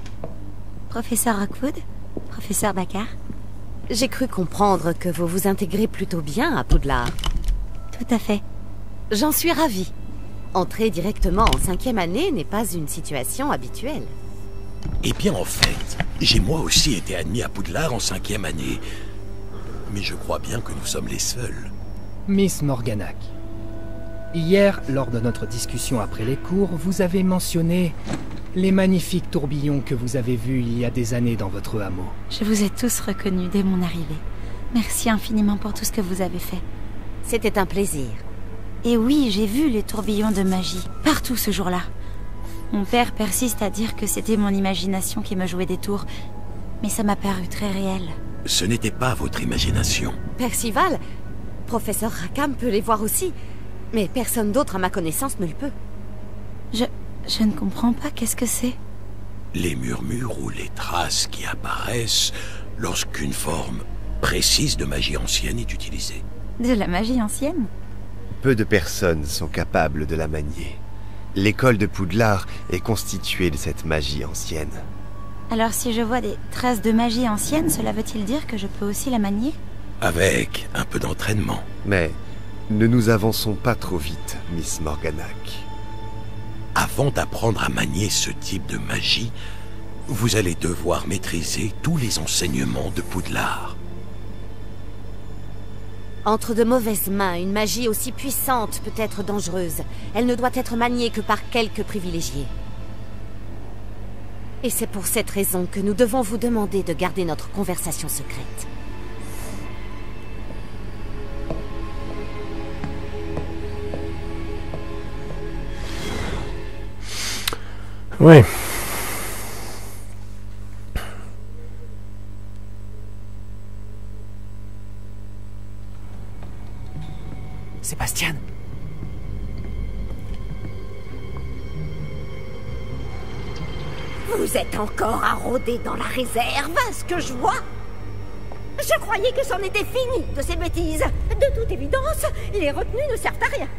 Professeur Rockwood? Professeur Baccar? J'ai cru comprendre que vous vous intégrez plutôt bien à Poudlard. Tout à fait. J'en suis ravie. Entrer directement en cinquième année n'est pas une situation habituelle. Eh bien, en fait, j'ai moi aussi été admis à Poudlard en cinquième année. Mais je crois bien que nous sommes les seuls. Miss Morganac, hier, lors de notre discussion après les cours, vous avez mentionné les magnifiques tourbillons que vous avez vus il y a des années dans votre hameau. Je vous ai tous reconnus dès mon arrivée. Merci infiniment pour tout ce que vous avez fait. C'était un plaisir. Et oui, j'ai vu les tourbillons de magie, partout ce jour-là. Mon père persiste à dire que c'était mon imagination qui me jouait des tours, mais ça m'a paru très réel. Ce n'était pas votre imagination. Percival, professeur Rackham peut les voir aussi, mais personne d'autre à ma connaissance ne le peut. Je... je ne comprends pas, qu'est-ce que c'est? Les murmures ou les traces qui apparaissent lorsqu'une forme précise de magie ancienne est utilisée. De la magie ancienne? Peu de personnes sont capables de la manier. L'école de Poudlard est constituée de cette magie ancienne. Alors si je vois des traces de magie ancienne, cela veut-il dire que je peux aussi la manier? Avec un peu d'entraînement. Mais ne nous avançons pas trop vite, Miss Morganac. Avant d'apprendre à manier ce type de magie, vous allez devoir maîtriser tous les enseignements de Poudlard. Entre de mauvaises mains, une magie aussi puissante peut être dangereuse. Elle ne doit être maniée que par quelques privilégiés. Et c'est pour cette raison que nous devons vous demander de garder notre conversation secrète. Ouais. Sébastien. Vous êtes encore à rôder dans la réserve, ce que je vois. Je croyais que c'en était fini de ces bêtises. De toute évidence, les retenues ne servent à rien.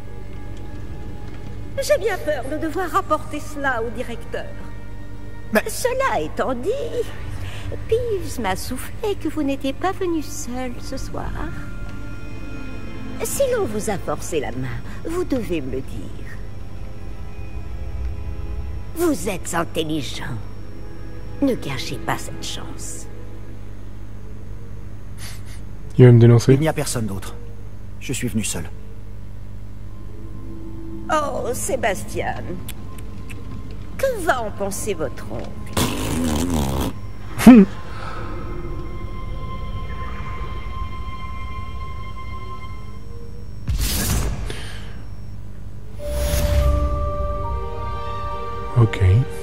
J'ai bien peur de devoir rapporter cela au directeur. Mais... Cela étant dit, Peeves m'a soufflé que vous n'étiez pas venu seul ce soir. Si l'on vous a forcé la main, vous devez me le dire. Vous êtes intelligent. Ne gâchez pas cette chance. Il va me dénoncer. Il n'y a personne d'autre. Je suis venu seul. Oh, Sébastien. Que va en penser votre oncle? Ok.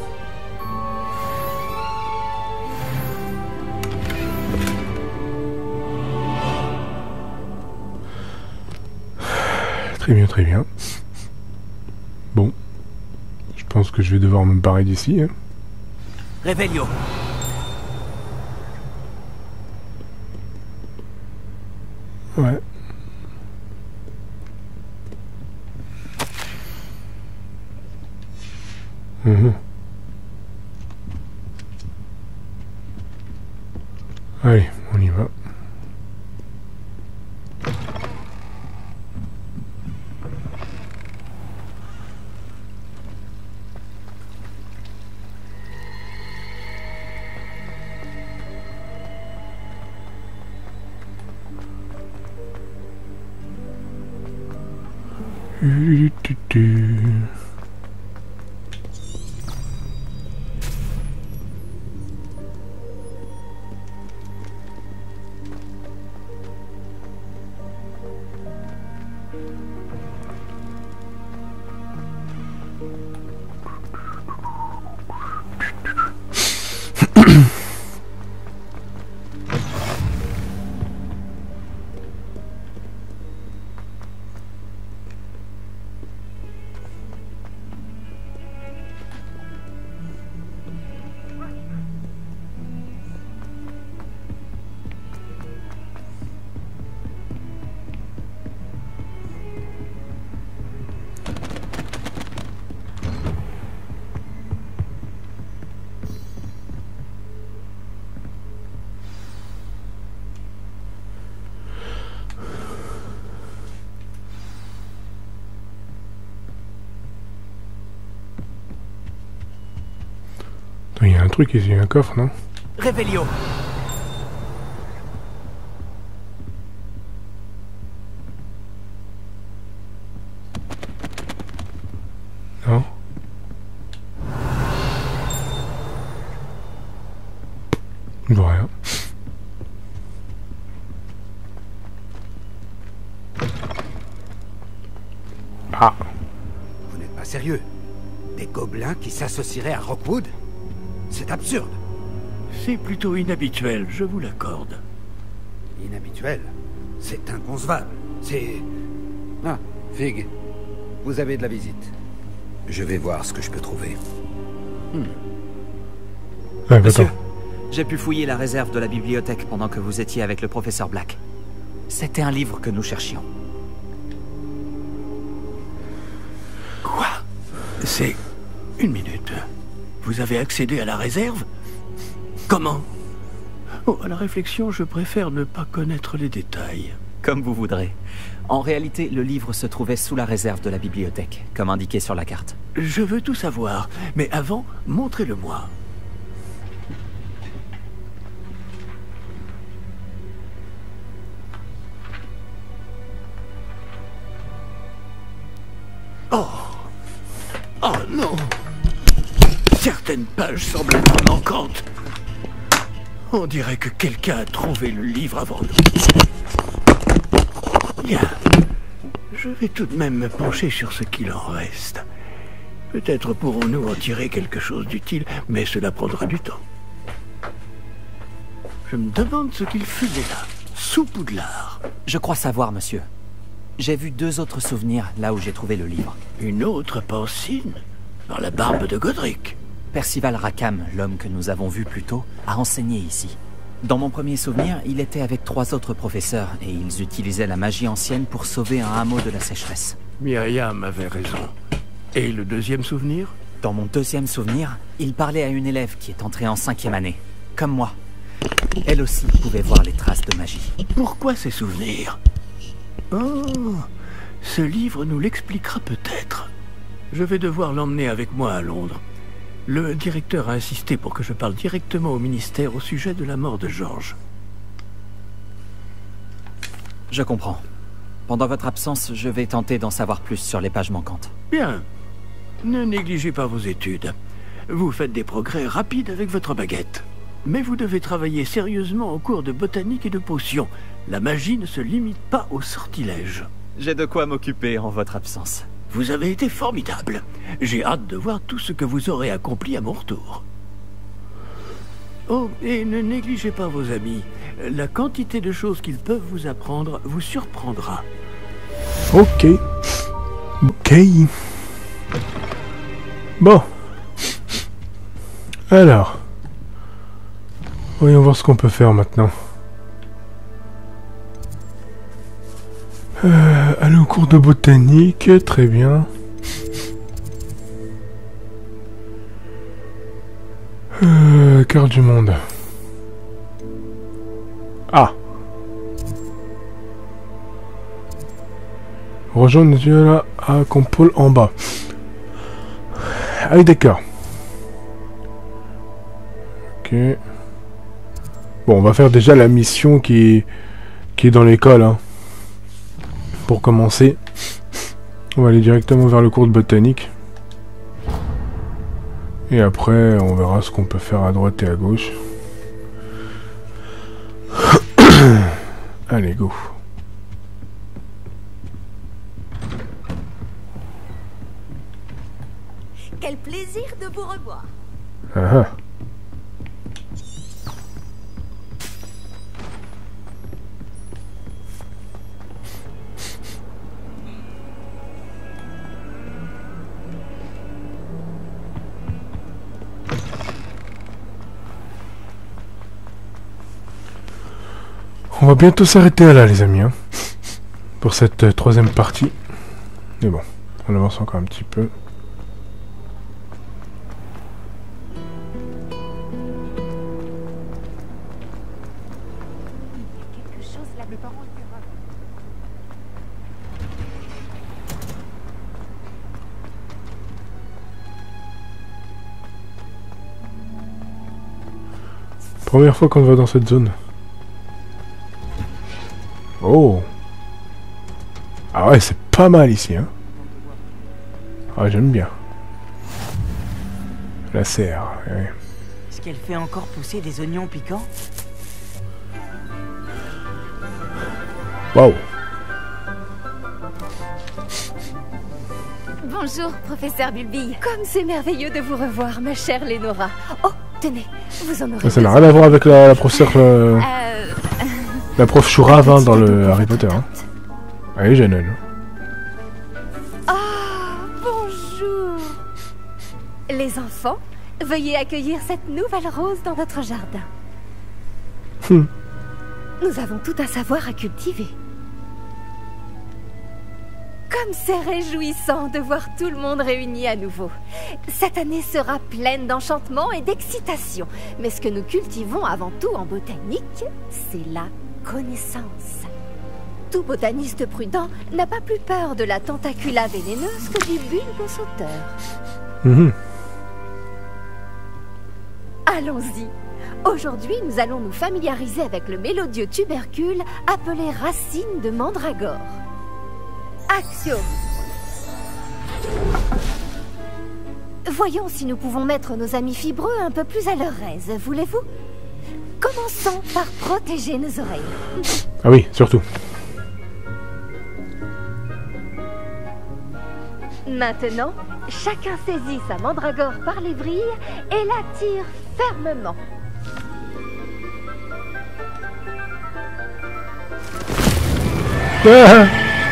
Très bien, très bien. Bon. Je pense que je vais devoir me barrer d'ici. Hein. Revelio. Ouais. Mmh. Allez, on y va. Il y a un truc ici, un coffre, non? Révélio. Non. Je vois rien. Ah. Vous n'êtes pas sérieux? Des gobelins qui s'associeraient à Rockwood? C'est absurde. C'est plutôt inhabituel, je vous l'accorde. Inhabituel? C'est inconcevable. C'est... Ah, Fig, vous avez de la visite. Je vais voir ce que je peux trouver. Hmm. Ouais, Monsieur, j'ai pu fouiller la réserve de la bibliothèque pendant que vous étiez avec le professeur Black. C'était un livre que nous cherchions. Quoi? C'est... Une minute. Vous avez accédé à la réserve? Comment? Oh, à la réflexion, je préfère ne pas connaître les détails. Comme vous voudrez. En réalité, le livre se trouvait sous la réserve de la bibliothèque, comme indiqué sur la carte. Je veux tout savoir, mais avant, montrez-le-moi. Oh! Oh non! Certaines pages semblent être manquantes. On dirait que quelqu'un a trouvé le livre avant nous. Bien. Je vais tout de même me pencher sur ce qu'il en reste. Peut-être pourrons-nous en tirer quelque chose d'utile, mais cela prendra du temps. Je me demande ce qu'il faisait là, sous Poudlard. Je crois savoir, monsieur. J'ai vu deux autres souvenirs là où j'ai trouvé le livre. Une autre Pancine? Dans la barbe de Godric? Percival Rackham, l'homme que nous avons vu plus tôt, a enseigné ici. Dans mon premier souvenir, il était avec trois autres professeurs et ils utilisaient la magie ancienne pour sauver un hameau de la sécheresse. Myriam avait raison. Et le deuxième souvenir? Dans mon deuxième souvenir, il parlait à une élève qui est entrée en cinquième année, comme moi. Elle aussi pouvait voir les traces de magie. Pourquoi ces souvenirs? Oh, ce livre nous l'expliquera peut-être. Je vais devoir l'emmener avec moi à Londres. Le directeur a insisté pour que je parle directement au ministère au sujet de la mort de George. Je comprends. Pendant votre absence, je vais tenter d'en savoir plus sur les pages manquantes. Bien. Ne négligez pas vos études. Vous faites des progrès rapides avec votre baguette. Mais vous devez travailler sérieusement au cours de botanique et de potions. La magie ne se limite pas au sortilège. J'ai de quoi m'occuper en votre absence. Vous avez été formidable. J'ai hâte de voir tout ce que vous aurez accompli à mon retour. Oh, et ne négligez pas vos amis. La quantité de choses qu'ils peuvent vous apprendre vous surprendra. Ok. Ok. Bon. Alors. Voyons voir ce qu'on peut faire maintenant. Euh, aller au cours de botanique, très bien. Euh, carte du monde. Ah. Rejoindre là à Compole en bas. Ah oui, d'accord. Ok. Bon, on va faire déjà la mission qui est, qui est dans l'école, hein. Pour commencer, on va aller directement vers le cours de botanique. Et après, on verra ce qu'on peut faire à droite et à gauche. Allez, go. Quel plaisir de vous revoir. Ah ah. On va bientôt s'arrêter là, les amis, hein, pour cette euh, troisième partie. Mais bon, on avance encore un petit peu. Première fois qu'on va dans cette zone. Oh. Ah ouais, c'est pas mal ici, hein. Ah, j'aime bien. La serre, ouais. Est-ce qu'elle fait encore pousser des oignons piquants? Waouh. Bonjour, professeur Bulbille. Comme c'est merveilleux de vous revoir, ma chère Lénora. Oh, tenez, vous en aurez. Ça n'a rien à voir avec la, la professeure... Euh... Euh... La prof Chourave hein, dans le Harry Potter. Hein. Elle est jeune, elle. Ah, bonjour. Les enfants, veuillez accueillir cette nouvelle rose dans notre jardin. Hmm. Nous avons tout un savoir à cultiver. Comme c'est réjouissant de voir tout le monde réuni à nouveau. Cette année sera pleine d'enchantement et d'excitation. Mais ce que nous cultivons avant tout en botanique, c'est la connaissance. Tout botaniste prudent n'a pas plus peur de la tentacula vénéneuse que du bulbe sauteur. Mmh. Allons-y. Aujourd'hui, nous allons nous familiariser avec le mélodieux tubercule appelé racine de mandragore. Action. Voyons si nous pouvons mettre nos amis fibreux un peu plus à leur aise, voulez-vous? Commençons par protéger nos oreilles. Ah oui, surtout. Maintenant, chacun saisit sa mandragore par les vrilles et la tire fermement. Ah.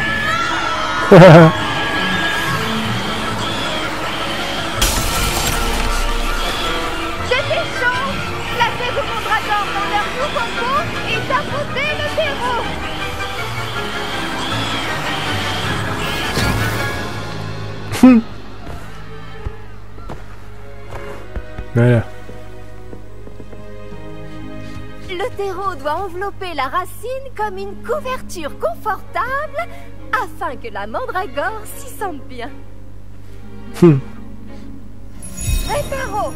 C'était chaud. Placez vos mandragores dans leur nouveau pot et tapoter le terreau. Voilà. Le terreau doit envelopper la racine comme une couverture confortable afin que la mandragore s'y sente bien. Hmm. Réparo.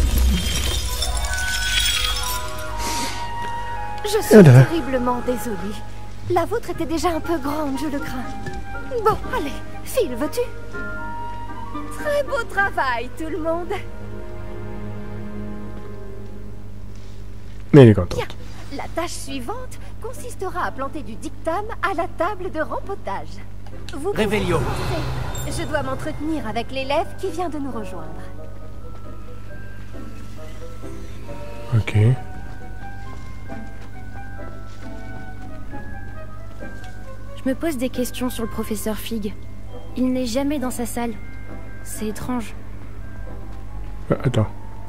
Je suis Ah là. terriblement désolée. La vôtre était déjà un peu grande, je le crains. Bon, allez, Phil, veux-tu? Très beau travail, tout le monde. Mais il est content. Bien, la tâche suivante consistera à planter du dictame à la table de rempotage. Vous pouvez Réveillon. commencer. Je dois m'entretenir avec l'élève qui vient de nous rejoindre. Ok. Je me pose des questions sur le professeur Fig. Il n'est jamais dans sa salle. C'est étrange. Ah, attends.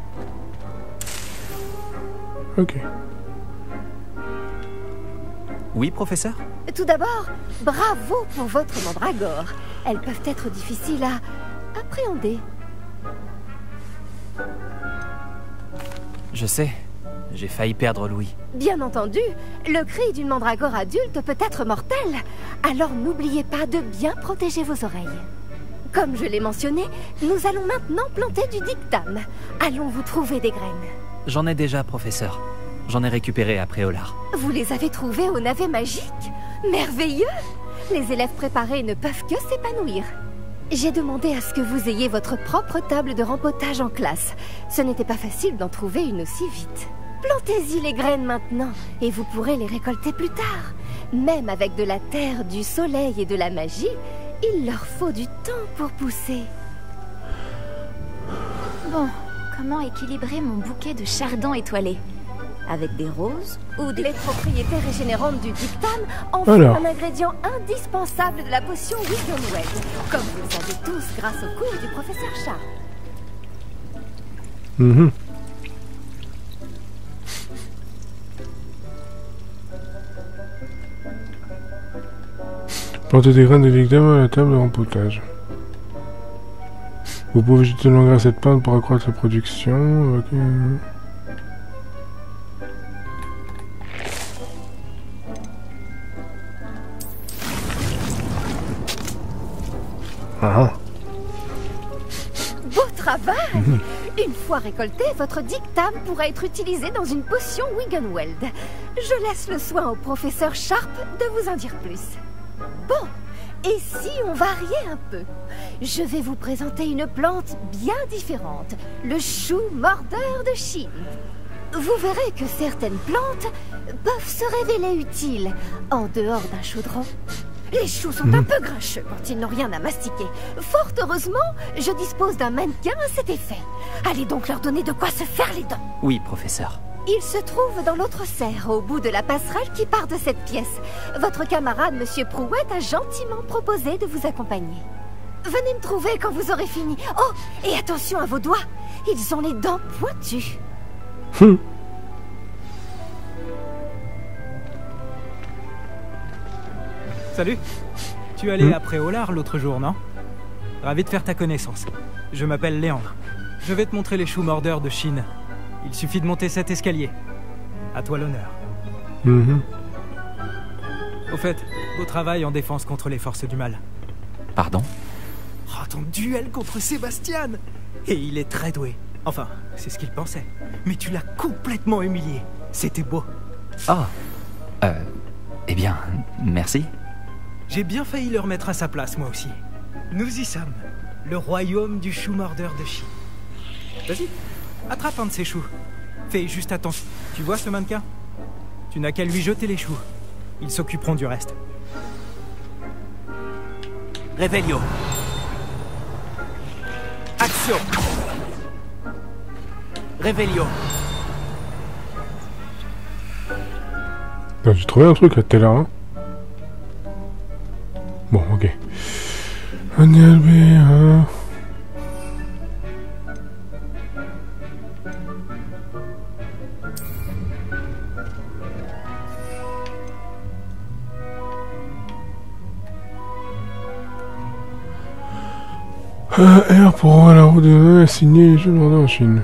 Ok. Oui, professeur? Tout d'abord, bravo pour votre mandragore. Elles peuvent être difficiles à appréhender. Je sais. J'ai failli perdre Louis. Bien entendu, le cri d'une mandragore adulte peut être mortel. Alors n'oubliez pas de bien protéger vos oreilles. Comme je l'ai mentionné, nous allons maintenant planter du dictame. Allons vous trouver des graines. J'en ai déjà, professeur. J'en ai récupéré après Olar. Vous les avez trouvés au navet magique? Merveilleux! Les élèves préparés ne peuvent que s'épanouir. J'ai demandé à ce que vous ayez votre propre table de rempotage en classe. Ce n'était pas facile d'en trouver une aussi vite. Plantez-y les graines maintenant, et vous pourrez les récolter plus tard. Même avec de la terre, du soleil et de la magie, il leur faut du temps pour pousser. Bon, comment équilibrer mon bouquet de chardons étoilés? Avec des roses ou des... Les propriétés régénérantes du dictame en font Alors. un ingrédient indispensable de la potion Wisdom Well, comme vous le savez tous grâce au cours du professeur Charles. Plantez des graines de dictame à la table de rempotage. Vous pouvez jeter l'engrais à cette plante pour accroître la production. Okay. Ah. Beau travail. Mmh. Une fois récolté, votre dictame pourra être utilisé dans une potion Wiggenweld. Je laisse le soin au professeur Sharp de vous en dire plus. Bon, et si on variait un peu? Je vais vous présenter une plante bien différente, le chou mordeur de Chine. Vous verrez que certaines plantes peuvent se révéler utiles en dehors d'un chaudron. Les choux sont mmh. un peu grincheux quand ils n'ont rien à mastiquer. Fort heureusement, je dispose d'un mannequin à cet effet. Allez donc leur donner de quoi se faire les dents. Oui, professeur. Il se trouve dans l'autre serre, au bout de la passerelle qui part de cette pièce. Votre camarade, Monsieur Prouette, a gentiment proposé de vous accompagner. Venez me trouver quand vous aurez fini. Oh, et attention à vos doigts. Ils ont les dents pointues. Hum. Salut. Tu allais mmh. à Préolard l'autre jour, non? Ravi de faire ta connaissance. Je m'appelle Léandre. Je vais te montrer les choux mordeurs de Chine. Il suffit de monter cet escalier. À toi l'honneur. Mmh. Au fait, beau travail en défense contre les forces du mal. Pardon? Oh, ton duel contre Sébastien! Et il est très doué. Enfin, c'est ce qu'il pensait. Mais tu l'as complètement humilié. C'était beau. Oh. Euh... Eh bien, merci. J'ai bien failli le remettre à sa place, moi aussi. Nous y sommes. Le royaume du chou mordeur de Chine. Vas-y, attrape un de ces choux. Fais juste attention. Tu vois ce mannequin? Tu n'as qu'à lui jeter les choux. Ils s'occuperont du reste. Réveillon. Action. Réveillon. J'ai trouvé un truc à tout à l'heure. Hein. Bon, ok. Un L B, hein. Euh, R pour la route de signer les jeux de en Chine.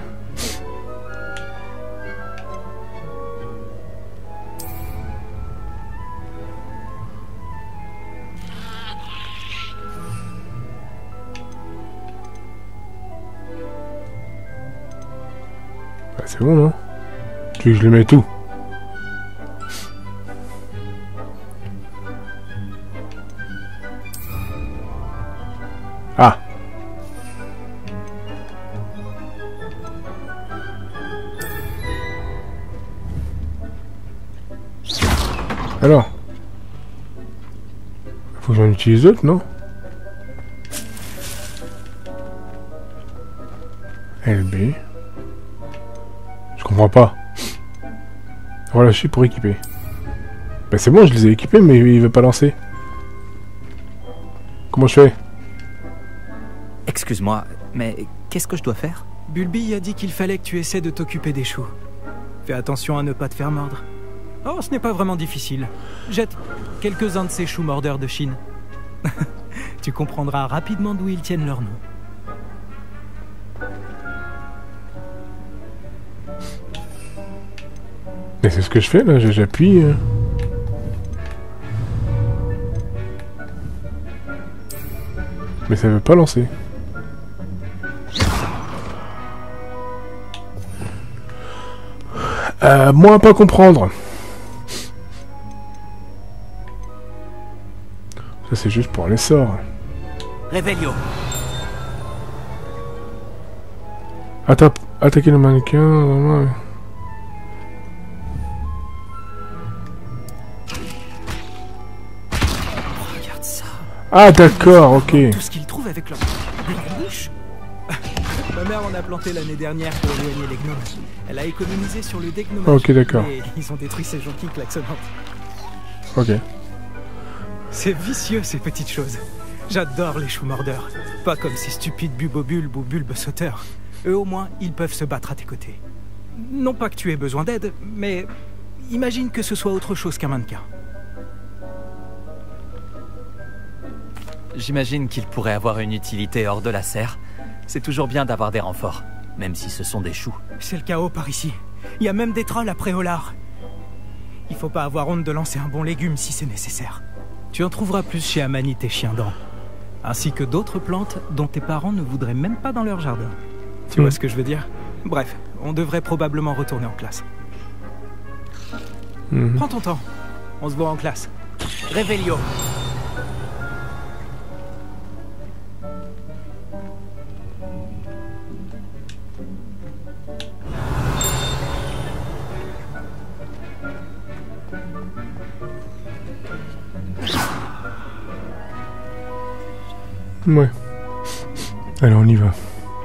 C'est bon, non? Tu veux que je le mette tout? Ah! Alors? Faut que j'en utilise d'autres, non? L B. Je comprends pas. Relâcher pour équiper. Bah c'est bon, je les ai équipés, mais il veut pas lancer. Comment je fais? Excuse-moi, mais qu'est-ce que je dois faire? Bulby a dit qu'il fallait que tu essaies de t'occuper des choux. Fais attention à ne pas te faire mordre. Oh, ce n'est pas vraiment difficile. Jette quelques-uns de ces choux mordeurs de Chine. Tu comprendras rapidement d'où ils tiennent leur nom. Mais c'est ce que je fais là, j'appuie. Euh... Mais ça veut pas lancer. Euh, moi à pas comprendre. Ça c'est juste pour les sorts. Réveillon. Atta attaquer le mannequin. Ouais. Regarde ça. Ah d'accord, ok. Tout ce qu'ils trouvent avec leur, leur bouche. Ma mère en a planté l'année dernière pour éloigner les gnomes. Elle a économisé sur le dégnomage. Ok, d'accord. Et ils ont détruit ces jonquilles klaxonnantes. Ok. C'est vicieux ces petites choses. J'adore les choux mordeurs. Pas comme ces stupides bubobulbes ou bulbes sauteurs. Eux au moins, ils peuvent se battre à tes côtés. Non pas que tu aies besoin d'aide, mais imagine que ce soit autre chose qu'un mannequin. J'imagine qu'il pourrait avoir une utilité hors de la serre. C'est toujours bien d'avoir des renforts, même si ce sont des choux. C'est le chaos par ici. Il y a même des trolls à Préolard. Il faut pas avoir honte de lancer un bon légume si c'est nécessaire. Tu en trouveras plus chez Amanit et Chiendent, ainsi que d'autres plantes dont tes parents ne voudraient même pas dans leur jardin. Tu Mmh. vois ce que je veux dire? Bref, on devrait probablement retourner en classe. Mmh. Prends ton temps. On se voit en classe. Revelio. Ouais. Allez, on y va.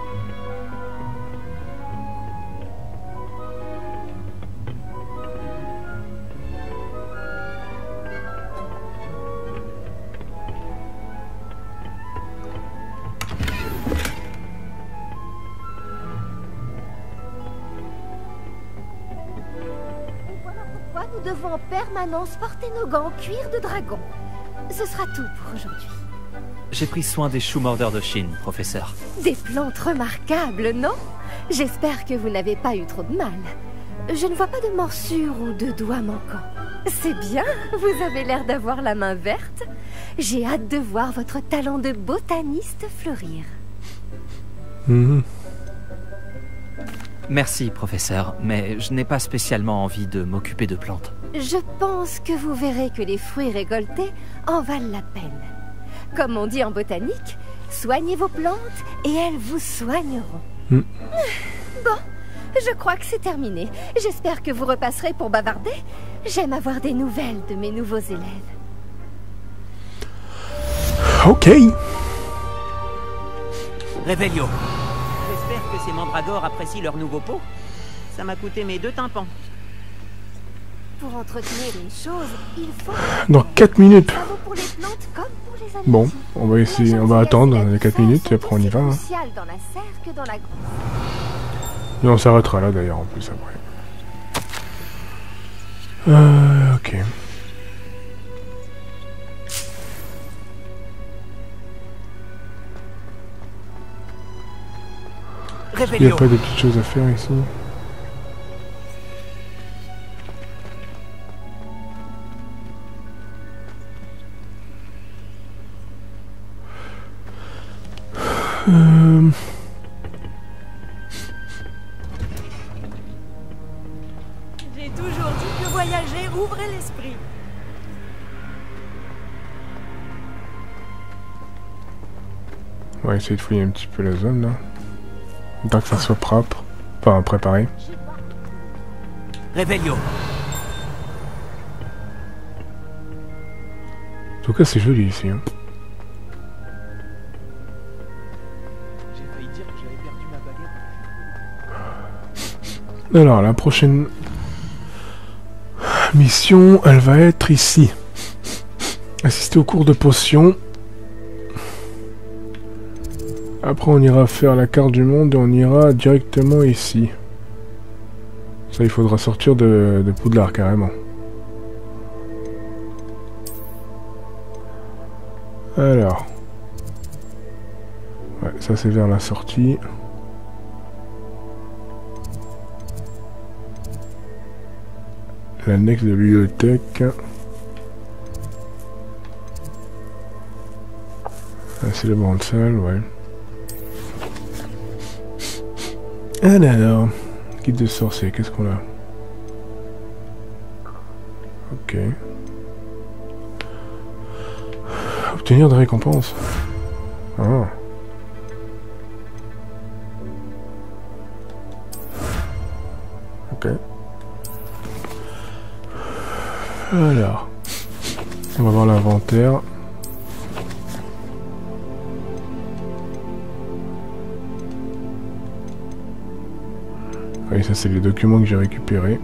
Pourquoi nous devons en permanence porter nos gants en cuir de dragon? Ce sera tout pour aujourd'hui. J'ai pris soin des choux mordeurs de Chine, professeur. Des plantes remarquables, non? J'espère que vous n'avez pas eu trop de mal. Je ne vois pas de morsures ou de doigts manquants. C'est bien, vous avez l'air d'avoir la main verte. J'ai hâte de voir votre talent de botaniste fleurir. Mmh. Merci, professeur, mais je n'ai pas spécialement envie de m'occuper de plantes. Je pense que vous verrez que les fruits récoltés en valent la peine. Comme on dit en botanique, soignez vos plantes et elles vous soigneront. Mm. Bon, je crois que c'est terminé. J'espère que vous repasserez pour bavarder. J'aime avoir des nouvelles de mes nouveaux élèves. Ok. Revelio. J'espère que ces mandragores apprécient leur nouveau pot. Ça m'a coûté mes deux tympans. Pour entretenir une chose, il faut... Dans quatre minutes. Ça vaut pour les plantes comme pour les animaux. Bon, on va essayer, on va attendre les quatre minutes et après on y va. Hein. Crucial dans la serre que dans la grosse. Et on s'arrêtera là d'ailleurs en plus après. Euh, ok. Il n'y a pas de petites choses à faire ici. Euh... J'ai toujours dit que voyager ouvrait l'esprit. On va essayer de fouiller un petit peu la zone là. Tant que ça soit propre. Enfin préparé. Revelio. En tout cas c'est joli ici. Hein. Alors, la prochaine mission, elle va être ici. Assister au cours de potions. Après, on ira faire la carte du monde et on ira directement ici. Ça, il faudra sortir de, de Poudlard, carrément. Alors. Ouais, ça, c'est vers la sortie. L'annexe de bibliothèque. Ah, c'est le grande salle, ouais. Alors, guide de sorcier, qu'est-ce qu'on a? Ok. Obtenir des récompenses. Ah. Ok. Alors, on va voir l'inventaire. Oui, ça c'est les documents que j'ai récupérés.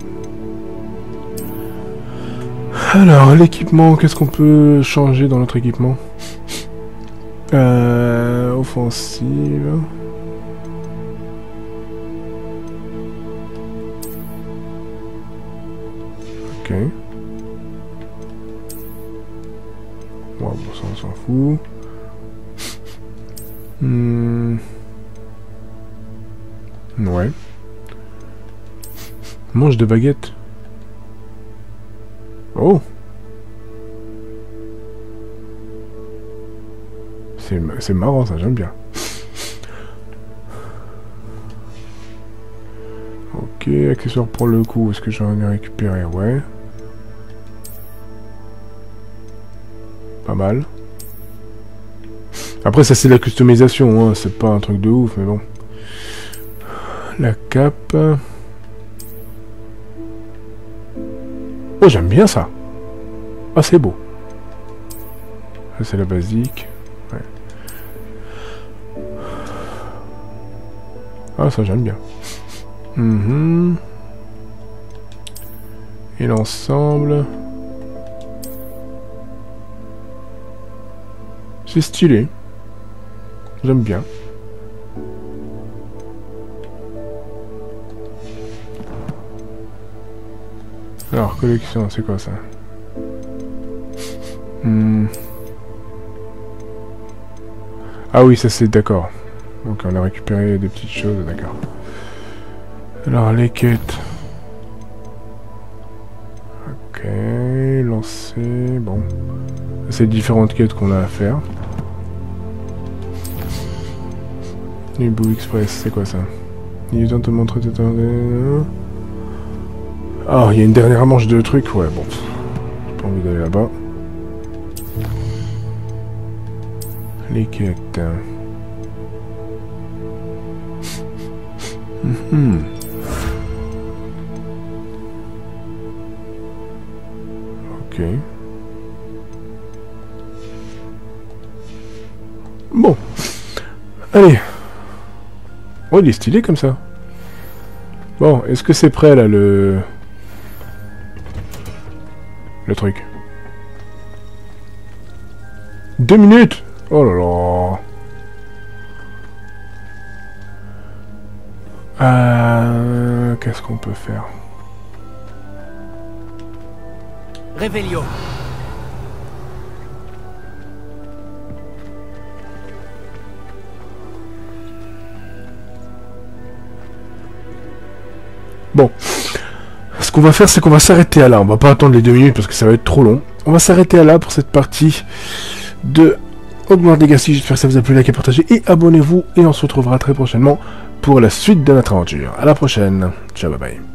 Alors, l'équipement, qu'est-ce qu'on peut changer dans notre équipement? euh, Offensive. Ok. Bon, ça on s'en fout. Hmm. Ouais. Mange de baguettes. Oh. C'est marrant ça, j'aime bien. Ok, accessoire pour le coup, est-ce que j'en ai récupéré? Ouais. Pas mal. Après ça c'est de la customisation, hein. C'est pas un truc de ouf, mais bon. La cape. Oh j'aime bien ça. Ah c'est beau. Ça c'est la basique. Ouais. Ah ça j'aime bien. Mmh. Et l'ensemble. C'est stylé. J'aime bien. Alors, collection, c'est quoi ça? hmm. Ah oui, ça c'est d'accord. Donc on a récupéré des petites choses, d'accord. Alors, les quêtes. Ok, lancer, bon. C'est différentes quêtes qu'on a à faire. Hibou Express, c'est quoi ça? Il est temps de te montrer... Ah, il y a une dernière manche de trucs, ouais, bon. J'ai pas envie d'aller là-bas. Les quêtes. Mmh. Ok. Bon. Allez. Oh, il est stylé comme ça. Bon, est-ce que c'est prêt là le... Le truc. Deux minutes. Oh là là. Euh... Qu'est-ce qu'on peut faire? Revelio. Bon. Ce qu'on va faire, c'est qu'on va s'arrêter à là. On va pas attendre les deux minutes parce que ça va être trop long. On va s'arrêter à là pour cette partie de Hogwarts Legacy. J'espère que ça vous a plu, likez, partagez et abonnez-vous. Et on se retrouvera très prochainement pour la suite de notre aventure. À la prochaine. Ciao, bye bye.